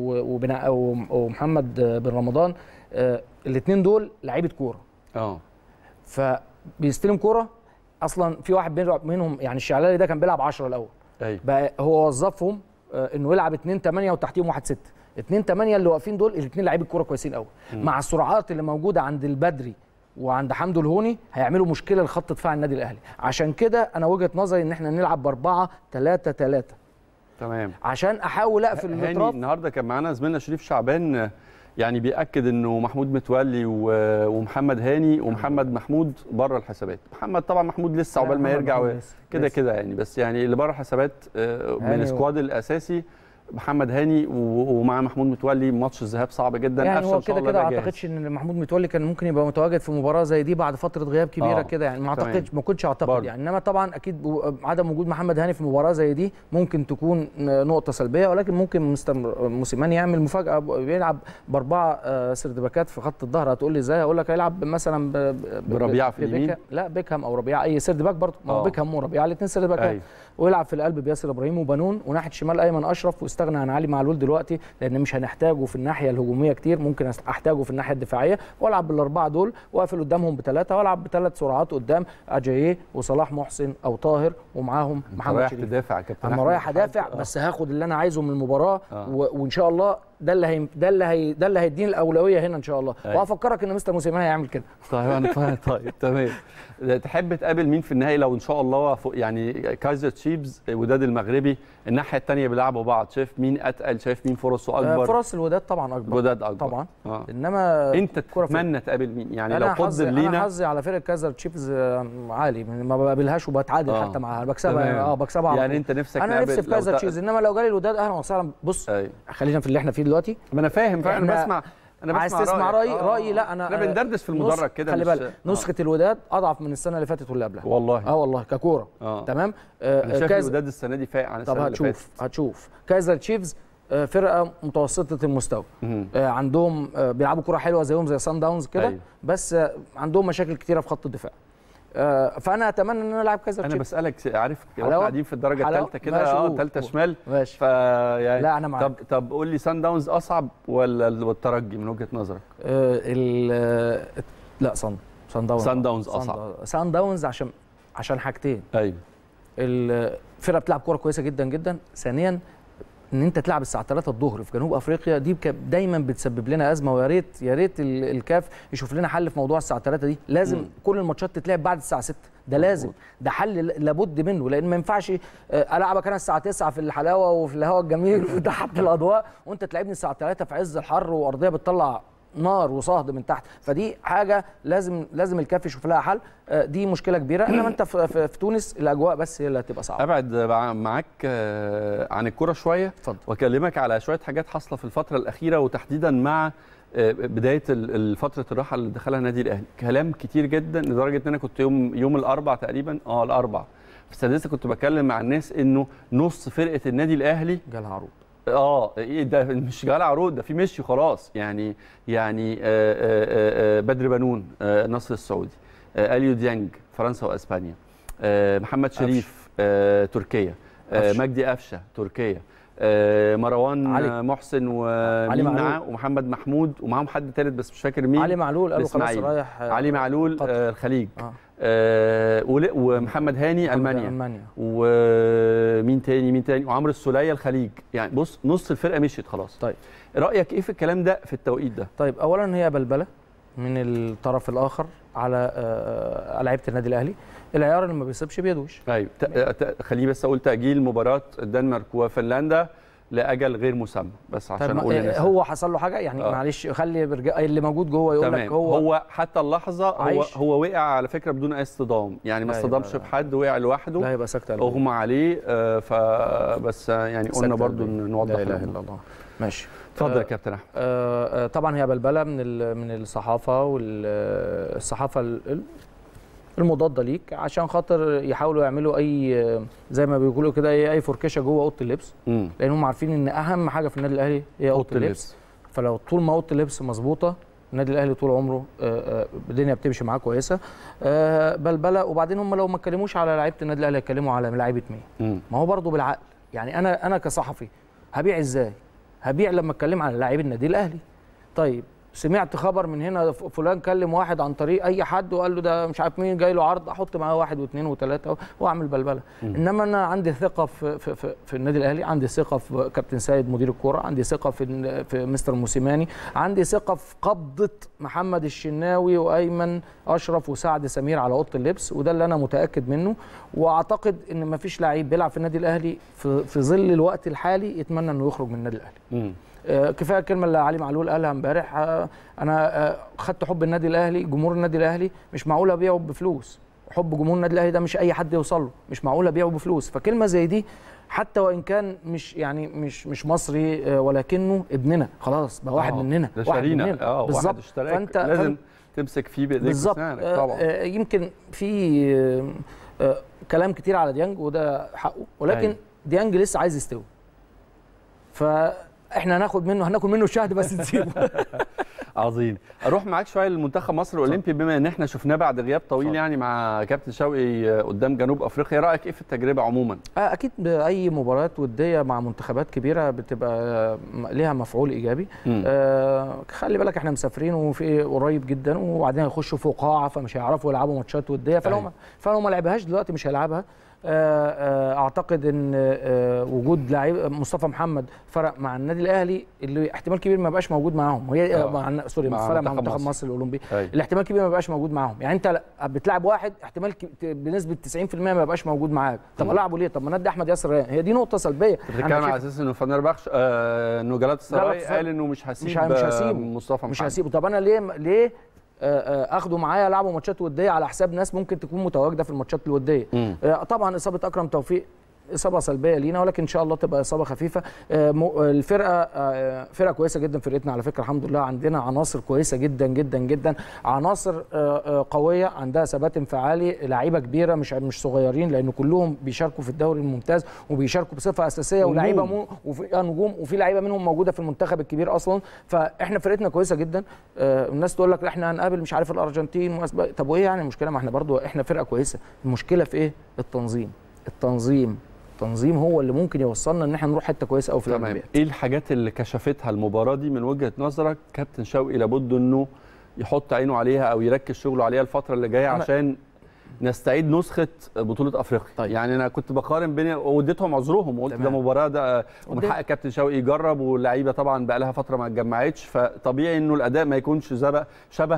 ومحمد بن رمضان، آه الاثنين دول لعيبه كوره. اه فبيستلم كوره اصلا. في واحد منهم يعني الشعلالي ده كان بيلعب عشرة الاول. أيوة. بقى هو وظفهم آه انه يلعب اتنين تمانية وتحتيهم واحد ستة. اتنين تمانية اللي واقفين دول الاثنين لعيبه كوره كويسين قوي، مع السرعات اللي موجوده عند البدري وعند حمدو الهوني هيعملوا مشكله لخط دفاع النادي الاهلي. عشان كده انا وجهه نظري ان احنا نلعب باربعة تلاتة تلاتة. تمام. عشان احاول اقفل الاطراف. النهارده كان معانا زميلنا شريف شعبان يعني بيأكد انه محمود متولي ومحمد هاني ومحمد محمود بره الحسابات. محمد طبعا محمود لسه عقبال ما يرجع كده كده يعني، بس يعني اللي بره الحسابات من السكواد الاساسي محمد هاني ومع محمود متولي. ماتش الذهاب صعب جدا. يعني هو كده كده ما اعتقدش ان محمود متولي كان ممكن يبقى متواجد في مباراه زي دي بعد فتره غياب كبيره. آه. كده يعني ما اعتقدش، ما كنتش اعتقد يعني. انما طبعا اكيد عدم وجود محمد هاني في مباراه زي دي ممكن تكون نقطه سلبيه، ولكن ممكن مستر موسيماني يعمل مفاجاه، بيلعب باربعه سردباكات في خط الظهر. هتقول لي ازاي؟ اقول لك هيلعب مثلا بربيعه في اليمين، لا بيكهام او ربيعه، اي سردباك برضه. ما هو بيكهام وربيعه الاثنين سردباكات. أيوه. ويلعب في القلب بياسر ابراهيم وبنون، وناحيه الشمال ايمن اشرف، واستغنى عن علي معلول دلوقتي لان مش هنحتاجه في الناحيه الهجوميه كتير، ممكن احتاجه في الناحيه الدفاعيه. والعب بالاربعه دول واقفل قدامهم بثلاثه، والعب بثلاث سرعات قدام اجاييه وصلاح محسن او طاهر، ومعاهم محمد شريف. تدافع يا كابتن. انا رايح ادافع بس هاخد اللي انا عايزه من المباراه. آه. وان شاء الله ده اللي هي ده اللي هي ده اللي هيديني الاولويه هنا ان شاء الله. أيوة. وافكرك ان مستر موسيماني هيعمل كده. طيب انا فاهم. طيب تمام. تحب تقابل مين في النهائي لو ان شاء الله يعني كايزر تشيفز وداد المغربي الناحيه الثانيه بيلعبوا بعض؟ شايف مين اتقل؟ شايف مين فرصه اكبر؟ فرص الوداد طبعا اكبر. الوداد اكبر طبعا. آه. انما انت تتمنى تقابل مين يعني لو قدر لينا؟ انا حظي على فرقه كايزر تشيفز عالي، ما بقابلهاش وبتعادل. آه. حتى معاها بكسبها. اه بكسبها يعني انت نفسك انا نفسي في كايزر تشيفز، انما لو جالي الوداد اهلا وسهلا. بص أيوه. خلينا في اللي احنا فيه دلوقتي. ما انا فاهم فعلا. انا بسمع انا بسمع عايز تسمع رايي. رايي, رأيي لا انا احنا بندردش في المدرج كده. خلي بالك نسخه الوداد اضعف من السنه اللي فاتت واللي قبلها والله. اه والله ككوره. آه. تمام. آه انا شايف الوداد السنه دي فايق عن السنه اللي فاتت. طب هتشوف هتشوف كايزر تشيفز فرقه متوسطه المستوى. آه عندهم آه بيلعبوا كره حلوه زيهم زي سان داونز كده. أيوه. بس آه عندهم مشاكل كتيره في خط الدفاع. آه فانا اتمنى ان انا العب كايزر تشيفز. انا بسالك عارف احنا قاعدين في الدرجه الثالثه كده اه ثالثه شمال. ماشي. فيعني لا انا معاك. طب طب قول لي سان داونز اصعب ولا الترجي من وجهه نظرك؟ آه ال لا سان سان داونز سان داونز اصعب. سان داونز عشان عشان حاجتين. ايوه. الفرقه بتلعب كوره كويسه جدا جدا. ثانيا ان انت تلعب الساعه ثلاثة الظهر في جنوب افريقيا دي دايما بتسبب لنا ازمه، ويا ريت يا ريت الكاف يشوف لنا حل في موضوع الساعه ثلاثة دي. لازم م. كل الماتشات تتلعب بعد الساعه ستة. ده لازم، ده حل لابد منه، لان ما ينفعش العبك انا الساعه تسعة في الحلاوه وفي الهواء الجميل وتحت الاضواء وانت تلعبني الساعه ثلاثة في عز الحر وارضيه بتطلع نار وصهد من تحت. فدي حاجه لازم لازم الكاف يشوف لها حل. دي مشكله كبيره. انما انت في, في, في تونس الاجواء بس هي اللي هتبقى صعبه. ابعد معاك عن الكوره شويه. اتفضل. واكلمك على شويه حاجات حاصله في الفتره الاخيره، وتحديدا مع بدايه فتره الراحه اللي دخلها النادي الاهلي، كلام كتير جدا لدرجه ان انا كنت يوم يوم الاربعاء تقريبا اه الاربعاء في السادسه كنت بتكلم مع الناس انه نص فرقه النادي الاهلي جالها عروض. اه ايه ده مش جالها عروض، ده في مشي خلاص يعني يعني آآ آآ بدر بنون النصر السعودي، اليو ديانج فرنسا واسبانيا، محمد شريف تركيا، مجدي قفشه تركيا، مروان علي. محسن ومين معاه ومحمد محمود ومعاهم حد ثالث بس مش فاكر مين. علي معلول قالوا خلاص رايح علي معلول الخليج آه. آه ومحمد هاني المانيا المانيا ومين تاني مين تاني وعمرو السوليه الخليج. يعني بص نص الفرقه مشيت خلاص. طيب رايك ايه في الكلام ده في التوقيت ده؟ طيب اولا هي بلبله من الطرف الاخر على آه لعيبه النادي الاهلي. العيار اللي ما بيسيبش بيدوش. ايوه خليني بس اقول تاجيل مباراه الدنمارك وفنلندا لاجل غير مسمى بس عشان طيب اقول للناس هو حصل له حاجه يعني آه. معلش خلي اللي موجود جوه يقول لك هو هو حتى اللحظه هو هو وقع على فكره بدون اي اصطدام يعني ما اصطدمش بحد وقع لوحده. لا يبقى سكته اغمى عليه آه فبس يعني قلنا برضو نوضح. لا اله الا الله. ماشي اتفضل يا كابتن احمد. آه طبعا هي بلبله من من الصحافه والصحافه المضاده ليك عشان خاطر يحاولوا يعملوا اي زي ما بيقولوا كده اي فركشه جوه اوضه اللبس، لان هم عارفين ان اهم حاجه في النادي الاهلي هي اوضه اللبس. فلو طول ما اوضه اللبس مظبوطه النادي الاهلي طول عمره الدنيا بتمشي معاه كويسه. بلبله وبعدين هم لو ما اتكلموش على لعيبه النادي الاهلي هيتكلموا على لعيبه مين؟ ما هو برضه بالعقل يعني انا انا كصحفي هبيع ازاي؟ هبيع لما اتكلم على لاعبي النادي الاهلي. طيب سمعت خبر من هنا فلان كلم واحد عن طريق اي حد وقال له ده مش عارف مين جاي له عرض، احط معاه واحد واثنين وثلاثه واعمل بلبله. انما انا عندي ثقه في في في, في النادي الاهلي، عندي ثقه في كابتن سيد مدير الكوره، عندي ثقه في في مستر موسيماني، عندي ثقه في قبضه محمد الشناوي وايمن اشرف وسعد سمير على اوضه اللبس، وده اللي انا متاكد منه. واعتقد ان ما فيش لعيب بيلعب في النادي الاهلي في, في ظل الوقت الحالي يتمنى انه يخرج من النادي الاهلي. كفايه الكلمه اللي علي معلول قالها امبارح، انا خدت حب النادي الاهلي، جمهور النادي الاهلي مش معقول ابيعه بفلوس. حب جمهور النادي الاهلي ده مش اي حد يوصل له، مش معقول ابيعه بفلوس. فكلمه زي دي حتى وان كان مش يعني مش مش مصري ولكنه ابننا خلاص بقى واحد مننا، واحد مننا اه واحد اشتراك فانت لازم فانت تمسك فيه بايديك واسنانك طبعا. آه يمكن في آه كلام كتير على ديانج وده حقه، ولكن أي. ديانج لسه عايز يستوي. ف احنا هناخد منه هناكل منه الشهد بس نسيبه. عظيم. اروح معاك شويه للمنتخب مصر الاولمبي بما ان احنا شفناه بعد غياب طويل صح. يعني مع كابتن شوقي قدام جنوب افريقيا، رايك ايه في التجربه عموما؟ اكيد اي مباراه وديه مع منتخبات كبيره بتبقى ليها مفعول ايجابي. آه خلي بالك احنا مسافرين وفي قريب جدا وبعدين هيخشوا في قاعه فمش هيعرفوا يلعبوا ماتشات وديه، فلو فلو ما لعبهاش دلوقتي مش هيلعبها. اعتقد ان وجود لعيب مصطفى محمد فرق مع النادي الاهلي اللي احتمال كبير ما يبقاش موجود معاهم، وهي مع سوري مع فرق مع منتخب مصر الاولمبي الاحتمال كبير ما يبقاش موجود معاهم. يعني انت بتلعب واحد احتمال بنسبه تسعين في المية ما يبقاش موجود معاك، طب العبه ليه؟ طب ما ندي احمد ياسر ريان، هي دي نقطه سلبيه. بتتكلم على اساس انه فنربخش آه انه جلالة السراي قال انه مش هسيب مش هسيبه مصطفى محمد، مش هسيبه. طب انا ليه ليه اخده معايا العبوا ماتشات وديه على حساب ناس ممكن تكون متواجده في الماتشات الوديه؟ م. طبعا اصابه اكرم توفيق اصابه سلبيه لينا، ولكن ان شاء الله تبقى اصابه خفيفه. الفرقه فرقه كويسه جدا فرقتنا على فكره، الحمد لله عندنا عناصر كويسه جدا جدا جدا، عناصر قويه عندها ثبات انفعالي، لعيبه كبيره مش مش صغيرين، لان كلهم بيشاركوا في الدوري الممتاز وبيشاركوا بصفه اساسيه، ولاعيبه مو وفي نجوم وفي لعيبه منهم موجوده في المنتخب الكبير اصلا. فاحنا فرقتنا كويسه جدا. الناس تقول لك احنا هنقابل مش عارف الارجنتين، طب وايه يعني المشكله؟ ما احنا برضو احنا فرقه كويسه. المشكله في ايه؟ التنظيم. التنظيم التنظيم هو اللي ممكن يوصلنا ان احنا نروح حته كويسه قوي في الاولمبياد. ايه الحاجات اللي كشفتها المباراه دي من وجهه نظرك كابتن شوقي لابد انه يحط عينه عليها او يركز شغله عليها الفتره اللي جايه عشان نستعيد نسخه بطوله افريقيا؟ طيب. يعني انا كنت بقارن بين واديتهم عذرهم وقلت ده مباراه ده ومن حق كابتن شوقي يجرب، واللعيبه طبعا بقى لها فتره ما اتجمعتش، فطبيعي انه الاداء ما يكونش شبه شبه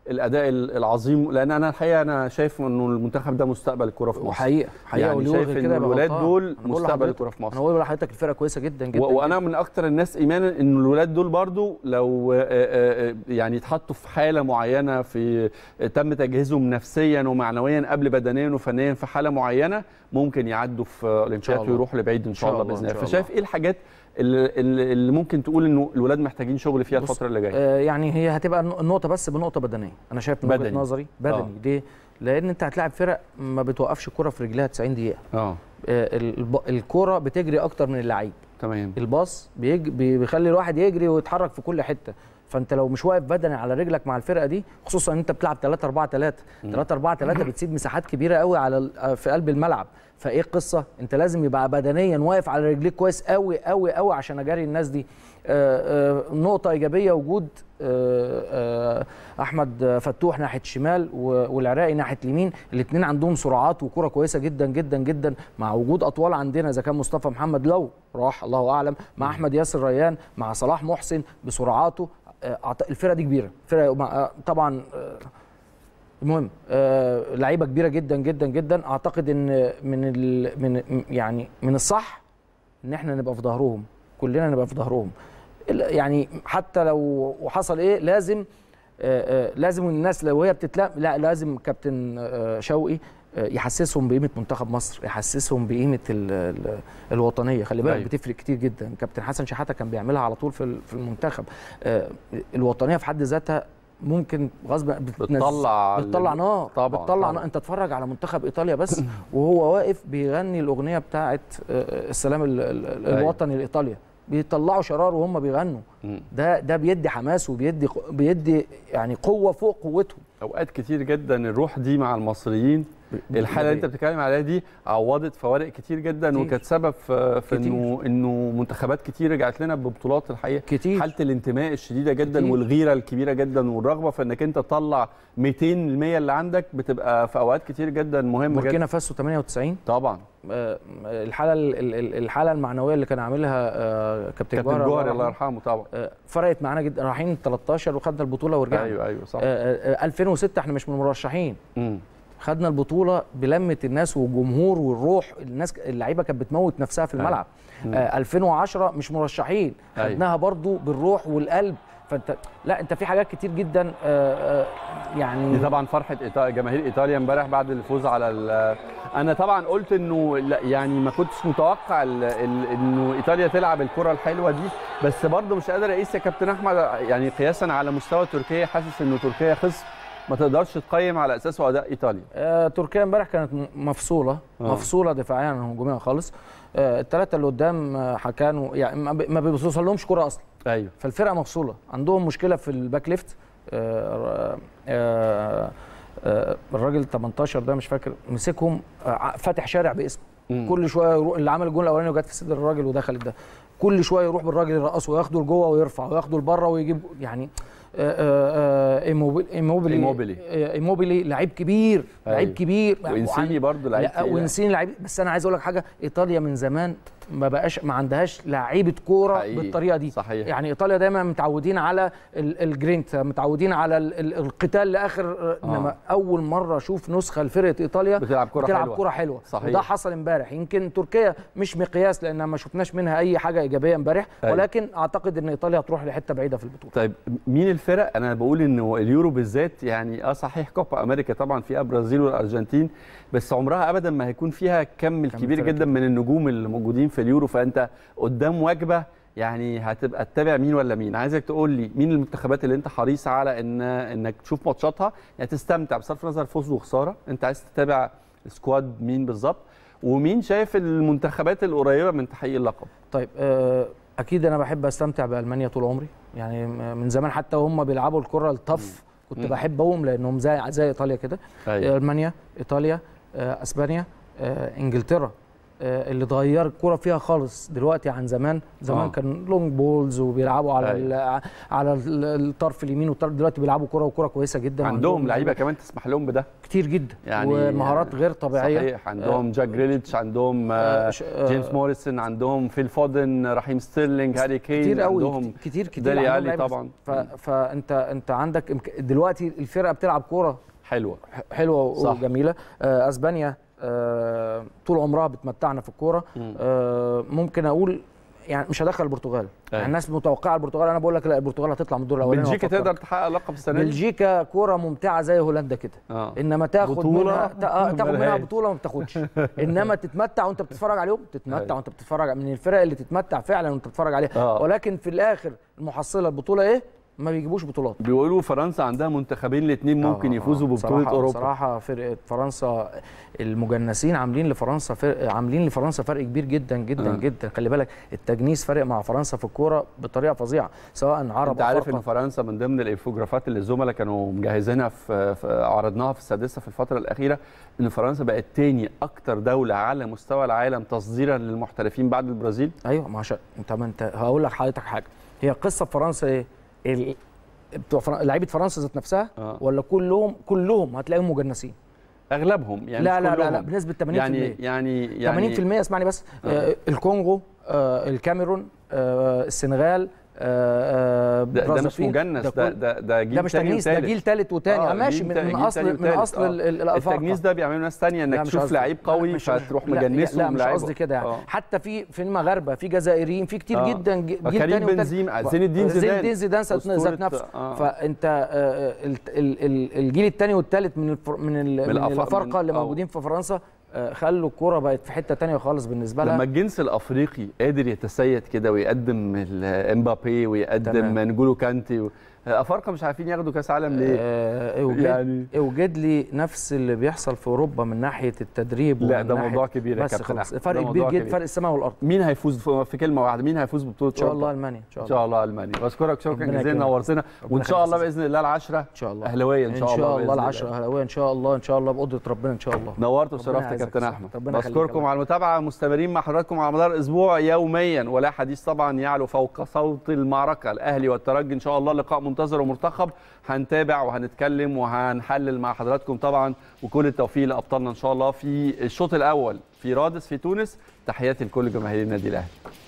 الاداء العظيم، لان انا الحقيقه انا شايف انه المنتخب ده مستقبل الكره في مصر. حقيقه حقيقه يعني شايف ان الولاد دول مستقبل الكره في مصر. انا بقول لحضرتك الفرقه كويسه جدا جدا، وانا من اكتر الناس ايمانا ان الولاد دول برضو لو يعني اتحطوا في حاله معينه، في تم تجهيزهم نفسيا ومعنويا قبل بدنيا وفنيا في حاله معينه، ممكن يعدوا في اولمبياد ويروحوا لبعيد ان شاء الله باذن الله. فشايف ايه الحاجات اللي, اللي ممكن تقول انه الولاد محتاجين شغل فيها الفتره اللي جايه؟ آه يعني هي هتبقى النقطه بس بنقطه بدنيه، انا شايف من وجهه نظري بدني. آه. ليه؟ لان انت هتلاعب فرق ما بتوقفش الكره في رجلها تسعين دقيقه. اه, آه الكره بتجري اكتر من اللعيب. تمام. الباص بيخلي الواحد يجري ويتحرك في كل حته، فانت لو مش واقف بدني على رجلك مع الفرقه دي، خصوصا ان انت بتلعب ثلاثة أربعة ثلاثة ثلاثة أربعة ثلاثة بتسيب مساحات كبيره قوي على في قلب الملعب. فايه القصه؟ انت لازم يبقى بدنيا واقف على رجليك كويس قوي قوي قوي عشان اجاري الناس دي. آآ آآ نقطه ايجابيه وجود آآ آآ احمد فتوح ناحيه الشمال والعراقي ناحيه اليمين، الاثنين عندهم سرعات وكره كويسه جدا جدا جدا، مع وجود اطوال عندنا اذا كان مصطفى محمد لو راح الله اعلم، مع احمد ياسر ريان، مع صلاح محسن بسرعاته. الفرقه دي كبيره، فرقه طبعا. المهم آه لعيبه كبيره جدا جدا جدا. اعتقد ان من ال من يعني من الصح ان احنا نبقى في ظهرهم، كلنا نبقى في ظهرهم. يعني حتى لو حصل ايه لازم آه آه لازم الناس لو هي بتتلام، لا لازم كابتن آه شوقي آه يحسسهم بقيمه منتخب مصر، يحسسهم بقيمه ال ال الوطنيه. خلي بالك بتفرق كتير جدا. كابتن حسن شحاته كان بيعملها على طول في في المنتخب. آه الوطنيه في حد ذاتها ممكن غصب بتطلع بتطلع نار طبعا بتطلع نار. انت اتفرج على منتخب ايطاليا بس وهو واقف بيغني الاغنيه بتاعه السلام الوطني لايطاليا، بيطلعوا شرار وهم بيغنوا. ده ده بيدي حماس وبيدي بيدي يعني قوه فوق قوتهم. اوقات كتير جدا الروح دي مع المصريين، الحاله اللي انت بتتكلم عليها دي عوضت فوارق كتير جدا وكانت سبب في, في انه انه منتخبات كتير رجعت لنا ببطولات الحقيقه كتير. حاله الانتماء الشديده جدا كتير. والغيره الكبيره جدا والرغبه في انك انت تطلع مئتين بالمئة اللي عندك بتبقى في اوقات كتير جدا مهمه جدا. بوركينا فاسو ثمانية وتسعين طبعا. الحاله الحاله المعنويه اللي كان عاملها كابتن جوهر جوهر الله يرحمه طبعا فرقت معانا جدا. رايحين تلتاشر وخدنا البطوله ورجعنا. ايوه ايوه صح. ألفين وستة احنا مش من المرشحين. امم خدنا البطوله بلمه الناس والجمهور والروح، الناس اللعيبه كانت بتموت نفسها في الملعب. آه ألفين وعشرة مش مرشحين، خدناها برضو بالروح والقلب. فانت لا انت في حاجات كتير جدا آه آه يعني دي طبعا فرحه إيطاليا جماهير ايطاليا امبارح بعد الفوز على انا طبعا قلت انه لا يعني ما كنتش متوقع انه ايطاليا تلعب الكره الحلوه دي، بس برضو مش قادر اقيس يا كابتن احمد يعني قياسا على مستوى تركيا. حاسس انه تركيا خصم ما تقدرش تقيم على اساسه اداء ايطاليا. آه، تركيا امبارح كانت مفصوله آه. مفصوله دفاعيا هجوميا خالص. آه، الثلاثه اللي قدام آه، كانوا يعني ما بيوصل لهمش كره اصلا. ايوه فالفرقه مفصوله، عندهم مشكله في الباك ليفت. آه آه آه الراجل تمنتاشر ده مش فاكر مسكهم آه فاتح شارع باسمه. مم. كل شويه يروح اللي عمل الجول الاولاني وجت في صدر الراجل ودخلت ده، كل شويه يروح بالراجل يرقصه وياخده لجوه ويرفع وياخده لبره ويجيب يعني ايموبيلي ايموبيلي ايموبيلي لعيب كبير لعيب كبير وانسيني برضه لعيب كبير وانسيني لعيب. بس انا عايز اقول لك حاجه، ايطاليا من زمان ما بقاش ما عندهاش لعيبه كوره بالطريقه دي. صحيح. يعني ايطاليا دايما متعودين على الجرينت، متعودين على القتال لاخر. انما آه. اول مره اشوف نسخه لفرقه ايطاليا بتلعب كوره بتلعب حلوه, كورة حلوة. صحيح. وده حصل امبارح. يمكن تركيا مش مقياس لان ما شفناش منها اي حاجه ايجابيه امبارح، ولكن اعتقد ان ايطاليا هتروح لحته بعيده في البطوله. طيب مين الفرق؟ انا بقول انه اليورو بالذات يعني اه صحيح كوبا امريكا طبعا فيها البرازيل والارجنتين، بس عمرها ابدا ما هيكون فيها كم الكبير جدا من النجوم اللي موجودين في اليورو. فانت قدام وجبه يعني هتبقى تتابع مين ولا مين. عايزك تقول لي مين المنتخبات اللي انت حريص على ان انك تشوف ماتشاتها، يعني تستمتع بصرف النظر فوز وخساره، انت عايز تتابع سكواد مين بالظبط، ومين شايف المنتخبات القريبه من تحقيق اللقب؟ طيب اكيد انا بحب استمتع بالمانيا طول عمري، يعني من زمان حتى وهم بيلعبوا الكره الطف كنت م. بحبهم لانهم زي زي ايطاليا كده. أيوة. المانيا، ايطاليا، اسبانيا، انجلترا. اللي اتغير الكوره فيها خالص دلوقتي عن زمان. زمان آه. كان لونج بولز وبيلعبوا على أيوة. على الطرف اليمين والطرف، دلوقتي بيلعبوا كوره وكوره كويسه جدا. عندهم لعيبه كمان تسمح لهم بده كتير جدا يعني، ومهارات غير طبيعيه. صحيح. عندهم آه. جاك جريليتش، عندهم آه جيمس آه موريسون، عندهم فيل فودن، رحيم ستيرلينج، هاري كين، كتير قوي، عندهم كتير كتير دالي علي طبعا. فانت انت عندك دلوقتي الفرقه بتلعب كوره حلوه حلوه وجميله. آه اسبانيا آه طول عمرها بتمتعنا في الكوره. آه ممكن اقول يعني مش هدخل البرتغال. يعني الناس متوقعه البرتغال، انا بقول لك لا، البرتغال هتطلع من الدور الاولاني. بلجيكا تقدر تحقق لقب السنه دي. بلجيكا كوره ممتعه زي هولندا كده. آه. انما تاخد بطولة منها تاخد منها بطوله ما بتاخدش. انما تتمتع وانت بتتفرج عليهم، تتمتع وانت بتتفرج من الفرق اللي تتمتع فعلا وانت بتتفرج عليها. آه. ولكن في الاخر المحصله البطوله ايه؟ ما بيجيبوش بطولات. بيقولوا فرنسا عندها منتخبين الاثنين ممكن آه يفوزوا ببطوله اوروبا. بصراحه فرقه فرنسا المجنسين عاملين لفرنسا فرق عاملين لفرنسا فرق كبير جدا جدا آه. جدا. خلي بالك التجنيس فرق مع فرنسا في الكوره بطريقه فظيعه، سواء عرب. انت عارف ان فرنسا من ضمن الانفوجرافات اللي الزملاء كانوا مجهزينها في, في عرضناها في السادسه في الفتره الاخيره، ان فرنسا بقت تاني اكتر دوله على مستوى العالم تصديرا للمحترفين بعد البرازيل. ايوه، ما عشان انت ما انت هقول لك حضرتك حاجه، هي قصه فرنسا ايه؟ بتوع لعيبه فرنسا ذات نفسها آه. ولا كلهم كلهم هتلاقيهم مجنسين؟ اغلبهم يعني. لا لا لا, لا بنسبه ثمانين بالمية. يعني يعني يعني ثمانين بالمية. اسمعني بس. آه. آه الكونغو، آه الكاميرون، آه السنغال، آه ده, ده مش مجنس، ده ده ده جيل ده مش تجنيس، ده جيل ثالث وثاني. آه ماشي، من, من اصل من اصل آه. الافارقه. التجنيس ده بيعملوا ناس ثانيه، انك تشوف لعيب قوي فتروح مجنسه. لا مش قصدي كده يعني. آه. حتى في في المغاربه، في جزائريين، في كتير آه. جدا جيل ثاني. كريم بنزيما، زين الدين زيدان، زين الدين زيدان ذات نفسه. آه. فانت آه الجيل الثاني والثالث من من الافارقه اللي موجودين في فرنسا خلوا الكوره بقت في حته ثانيه خالص بالنسبه لها. لما الجنس الافريقي قادر يتسيد كده ويقدم امبابي ويقدم نجولو كانتي، افارقه مش عارفين ياخدوا كاس عالم ليه؟ اوجد يعني اوجد لي نفس اللي بيحصل في اوروبا من ناحيه التدريب. لا ده موضوع كبير يا كابتن احمد، فرق كبير جدا، فرق السماء والارض. مين هيفوز في كلمه واحده؟ مين هيفوز ببطوله ان شاء الله المانيا. ان شاء الله المانيا. بشكرك شكرا جزيلا، نورتنا، وان شاء الله باذن الله العشره ان شاء الله اهلاويه ان شاء الله. ان شاء الله العشره اهلاويه ان شاء الله، ان شاء الله بقدره ربنا ان شاء الله. نورت وشرفت يا كابتن احمد. بشكركم على المتابعه، مستمرين مع حضراتكم على مدار اسبوع يوميا، ولا حديث طبعا يعلو فوق صوت المعركه. الاهلي والترجي ان شاء الله لقاء منتظر ومرتقب، هنتابع وهنتكلم وهنحلل مع حضراتكم طبعا، وكل التوفيق لابطالنا ان شاء الله في الشوط الاول في رادس في تونس. تحياتي لكل جماهير النادي الاهلي.